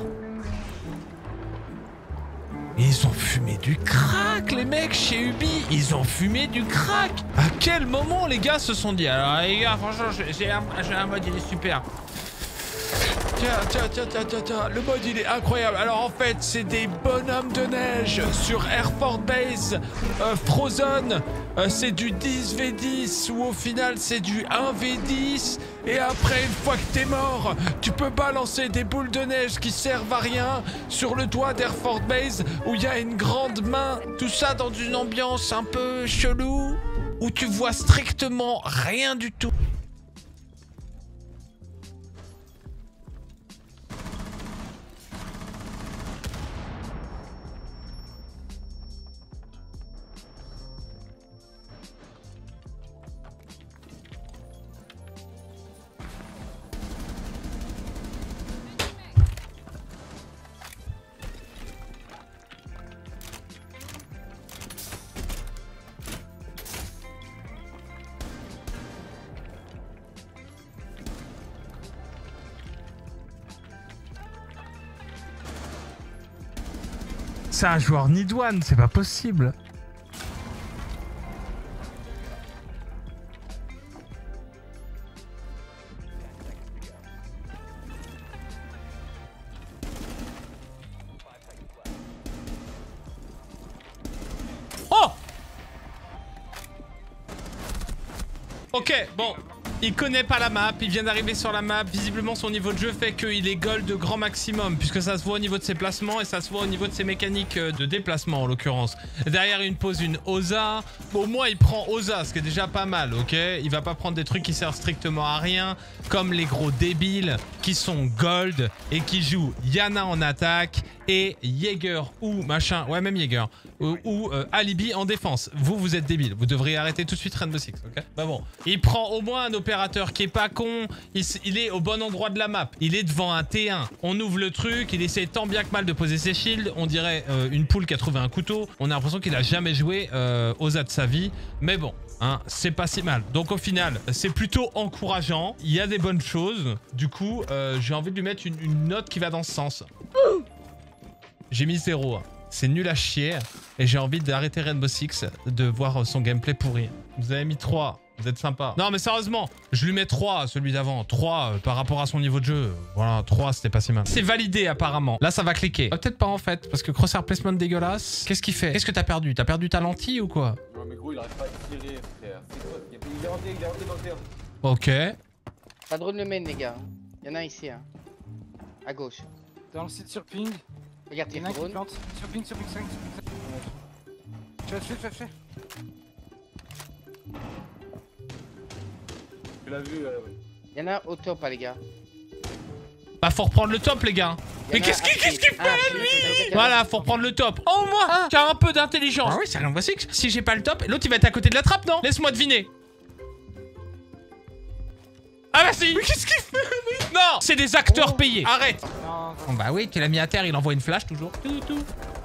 Ils ont fumé du crack, les mecs, chez Ubi. Ils ont fumé du crack. À quel moment, les gars, se sont dit, alors, les gars, franchement, j'ai un, un mode, il est super. Tiens, tiens, tiens, tiens, tiens, tiens, le mode il est incroyable. Alors en fait, c'est des bonhommes de neige sur Air Force Base euh, Frozen. Euh, c'est du dix v dix ou au final c'est du un v dix. Et après, une fois que t'es mort, tu peux balancer des boules de neige qui servent à rien sur le toit d'Air Force Base où il y a une grande main. Tout ça dans une ambiance un peu chelou où tu vois strictement rien du tout. C'est un joueur Nidouane, c'est pas possible. Oh! Ok, bon. Il connaît pas la map, il vient d'arriver sur la map. Visiblement, son niveau de jeu fait qu'il est gold de grand maximum, puisque ça se voit au niveau de ses placements et ça se voit au niveau de ses mécaniques de déplacement, en l'occurrence. Derrière, il pose une Oza. Bon, au moins, il prend Oza, ce qui est déjà pas mal, ok? Il va pas prendre des trucs qui servent strictement à rien, comme les gros débiles qui sont gold et qui jouent Yana en attaque et Jaeger ou machin, ouais, même Jaeger, ou, ou euh, Alibi en défense. Vous, vous êtes débiles. Vous devriez arrêter tout de suite Rainbow Six, ok? Bah bon. Il prend au moins un opérateur qui est pas con. Il, il est au bon endroit de la map. Il est devant un T un. On ouvre le truc. Il essaie tant bien que mal de poser ses shields. On dirait euh, une poule qui a trouvé un couteau. On a l'impression qu'il a jamais joué euh, aux A de sa vie. Mais bon. Hein, c'est pas si mal. Donc au final, c'est plutôt encourageant. Il y a des bonnes choses. Du coup, euh, j'ai envie de lui mettre une, une note qui va dans ce sens. J'ai mis zéro. C'est nul à chier. Et j'ai envie d'arrêter Rainbow Six, de voir son gameplay pourri. Vous avez mis trois. Vous êtes sympa. Non mais sérieusement, je lui mets trois, celui d'avant. trois euh, par rapport à son niveau de jeu. Voilà, trois c'était pas si mal. C'est validé apparemment. Là ça va cliquer. Euh, Peut-être pas en fait, parce que crosshair placement dégueulasse. Qu'est-ce qu'il fait? Qu'est-ce que t'as perdu? T'as perdu ta lentille ou quoi? Non mais gros il arrête pas de tirer frère. C'est quoi? Il est rentré, il est rentré dans le terrain. Ok. Pas drôle le main les gars. Il y en a un ici hein. À gauche. Dans le site sur ping. Regarde, il y en a un qui plante. Sur ping, sur ping, sur ping, sur ping. Fais, fais, fais, fais. Tu l'as vu, euh, oui. Il y en a un au top, hein, les gars. Bah faut reprendre le top les gars. Mais qu'est-ce qu'il qu'est-ce qu'il fait là lui? Voilà, faut reprendre le top. Oh moi, qui a un peu d'intelligence. Ah oui, c'est Rainbow Six. Si j'ai pas le top, l'autre il va être à côté de la trappe, non? Laisse-moi deviner. Ah bah si. Mais qu'est-ce qu'il fait? Non, c'est des acteurs payés. Arrête. Bon bah oui, tu l'as mis à terre, il envoie une flash toujours. Tout, tout.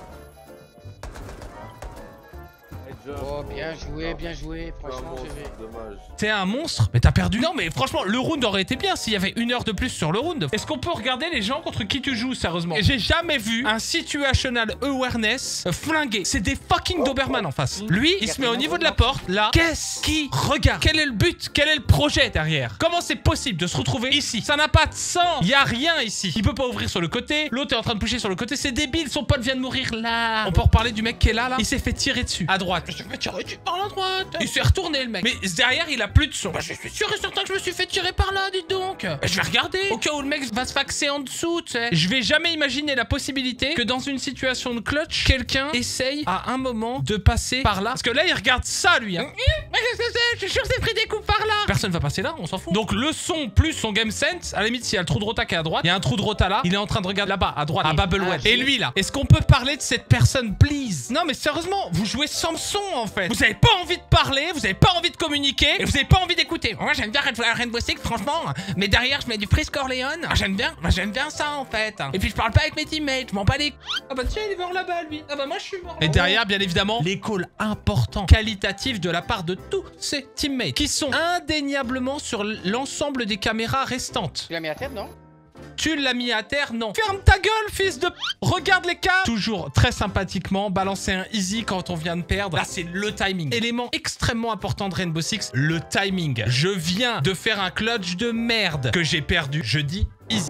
Oh, bien joué, bien joué. Franchement, j'ai vu. Dommage. T'es un monstre? Mais t'as perdu. Non mais franchement, le round aurait été bien s'il y avait une heure de plus sur le round. Est-ce qu'on peut regarder les gens contre qui tu joues, sérieusement? J'ai jamais vu un situational awareness flingué. C'est des fucking Doberman en face. Lui, il se met au niveau de la porte, là. Qu'est-ce qui regarde? Quel est le but? Quel est le projet derrière? Comment c'est possible de se retrouver ici? Ça n'a pas de sens. Il y a rien ici. Il peut pas ouvrir sur le côté. L'autre est en train de pusher sur le côté. C'est débile. Son pote vient de mourir là. On peut reparler du mec qui est là, là. Il s'est fait tirer dessus. À droite. Je me suis fait tirer dessus par la droite. Il s'est retourné le mec. Mais derrière, il a plus de son. Bah, je suis sûr et certain que je me suis fait tirer par là, dites donc. Bah, je vais regarder. Au cas où le mec va se faxer en dessous, tu sais. Je vais jamais imaginer la possibilité que dans une situation de clutch, quelqu'un essaye à un moment de passer par là. Parce que là, il regarde ça, lui. Hein. Je suis sûr que c'est pris des coups par là. Personne va passer là, on s'en fout. Donc le son plus son game sense, à la limite, s'il y a le trou de rota qui est à droite, il y a un trou de rota là, il est en train de regarder là-bas, à droite, à Babelwed. Et lui là, est-ce qu'on peut parler de cette personne, please? Non mais sérieusement, vous jouez sans son en fait. Vous avez pas envie de parler, vous avez pas envie de communiquer, et vous avez pas envie d'écouter. Moi j'aime bien Rainbow Six, franchement, mais derrière je mets du Frisk Orléans. Ah, j'aime bien, moi j'aime bien ça en fait. Et puis je parle pas avec mes teammates, je m'en bats les. Ah bah tiens, il est mort là-bas lui. Ah bah moi je suis mort. Et derrière, bien évidemment, les calls importants, qualitatifs de la part de tous ces teammates qui sont indéniablement sur l'ensemble des caméras restantes. Tu l'as mis à terre, non? Tu l'as mis à terre, non. Ferme ta gueule, fils de p... Regarde les cas. Toujours très sympathiquement, balancer un easy quand on vient de perdre. Là, c'est le timing. Élément extrêmement important de Rainbow Six, le timing. Je viens de faire un clutch de merde que j'ai perdu. Je dis easy.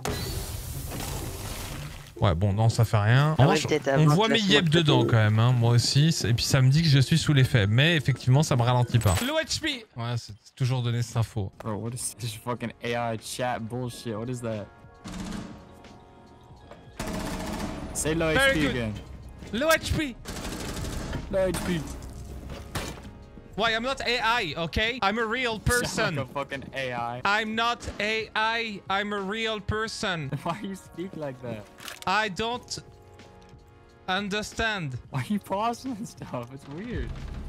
Ouais, bon, non, ça fait rien. Ah ouais, revanche, on voit mes yep dedans quand même, hein, moi aussi. Et puis ça me dit que je suis sous l'effet. Mais effectivement, ça me ralentit pas. Low H P. Ouais, c'est toujours donné cette info. Bro, what is this fucking A I chat bullshit? What is that? Say low Very H P good. again. Low H P. Low H P. Why, I'm not A I, okay? I'm a real person. Sound like a fucking A I. I'm not A I. I'm a real person. Why you speak like that? I don't understand. Why are you pausing and stuff? It's weird.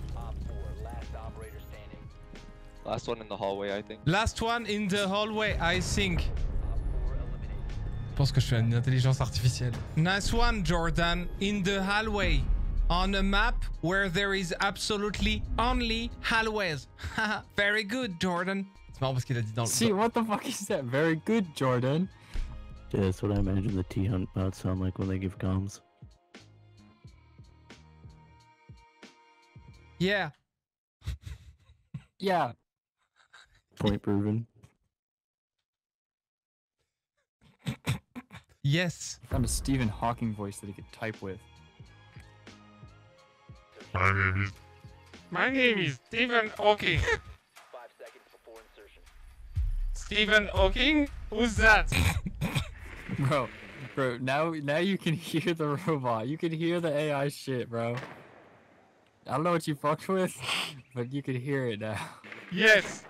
Last one in the hallway, I think. Last one in the hallway, I think. Je pense que je suis une intelligence artificielle. Nice one, Jordan. In the hallway. On a map where there is absolutely only hallways. Very good, Jordan. C'est marrant parce qu'il a dit dans le... See, what the fuck is that? Very good, Jordan. Yeah, that's what I imagine the T-Hunt bots sound like when they give comms. Yeah. Yeah. Point proven. Yes. I found a Stephen Hawking voice that he could type with. My name is... My name is Stephen Hawking. Five seconds before insertion. Stephen Hawking? Who's that? Bro, bro, now now you can hear the robot. You can hear the A I shit, bro. I don't know what you fucked with, but you can hear it now. Yes.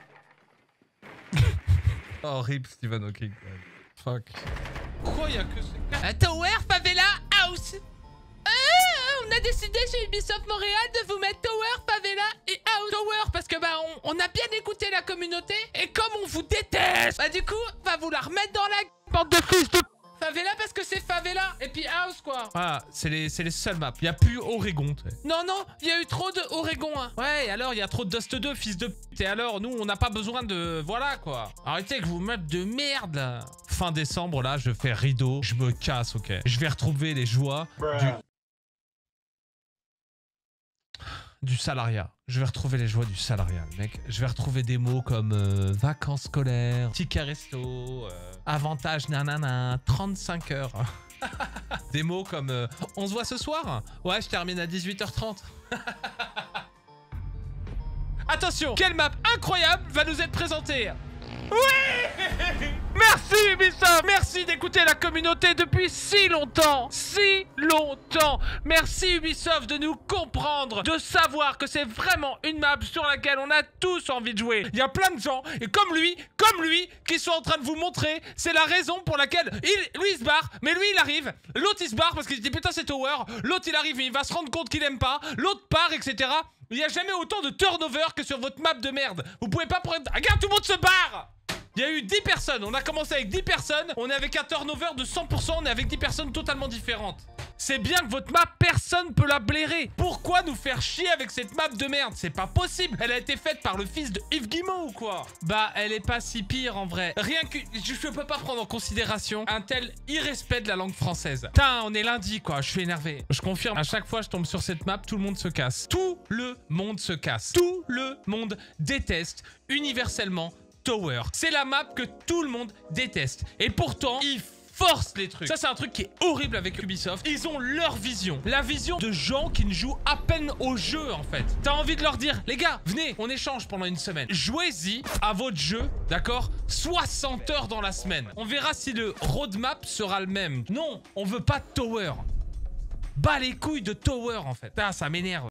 Oh, rip Stephen Hawking. Fuck. Pourquoi y'a que ça? Tower, Favela, House. Ah, on a décidé chez Ubisoft Montréal de vous mettre Tower, Favela et House. Tower parce que bah on, on a bien écouté la communauté et comme on vous déteste, bah du coup va vouloir mettre dans la bande de fils de Favela parce que c'est Favela et puis House quoi. Ah, c'est les, les seules maps. Il y a plus Oregon. Non, non, il y a eu trop de Oregon. Hein. Ouais, et alors il y a trop de Dust deux, fils de p***. Et alors, nous, on n'a pas besoin de... Voilà quoi. Arrêtez avec vos maps de merde là. Fin décembre, là, je fais rideau. Je me casse, ok. Je vais retrouver les joies du... du salariat. Je vais retrouver les joies du salariat, mec. Je vais retrouver des mots comme euh, vacances scolaires, ticket resto, euh, avantage nanana, trente-cinq heures. Des mots comme euh, on se voit ce soir? Ouais, je termine à dix-huit heures trente. Attention, quelle map incroyable va nous être présentée? Oui! Merci Ubisoft! Merci d'écouter la communauté depuis si longtemps! Si longtemps! Merci Ubisoft de nous comprendre, de savoir que c'est vraiment une map sur laquelle on a tous envie de jouer. Il y a plein de gens, et comme lui, comme lui, qui sont en train de vous montrer, c'est la raison pour laquelle il, lui il se barre, mais lui il arrive, l'autre il se barre parce qu'il se dit putain c'est Tower, l'autre il arrive, il va se rendre compte qu'il aime pas, l'autre part, et cetera. Il n'y a jamais autant de turnover que sur votre map de merde. Vous pouvez pas prendre... Regarde, tout le monde se barre! Il y a eu dix personnes. On a commencé avec dix personnes. On est avec un turnover de cent pour cent. On est avec dix personnes totalement différentes. C'est bien que votre map, personne peut la blairer. Pourquoi nous faire chier avec cette map de merde? C'est pas possible. Elle a été faite par le fils de Yves Guillemot ou quoi? Bah, elle est pas si pire en vrai. Rien que... Je peux pas prendre en considération un tel irrespect de la langue française. Putain, on est lundi quoi. Je suis énervé. Je confirme. À chaque fois je tombe sur cette map, tout le monde se casse. Tout le monde se casse. Tout le monde déteste universellement Tower. C'est la map que tout le monde déteste. Et pourtant, il force les trucs. Ça, c'est un truc qui est horrible avec Ubisoft. Ils ont leur vision. La vision de gens qui ne jouent à peine au jeu, en fait. T'as envie de leur dire, les gars, venez, on échange pendant une semaine. Jouez-y à votre jeu, d'accord, soixante heures dans la semaine. On verra si le roadmap sera le même. Non, on veut pas de tower. Bas les couilles de tower, en fait. Ah, ça m'énerve.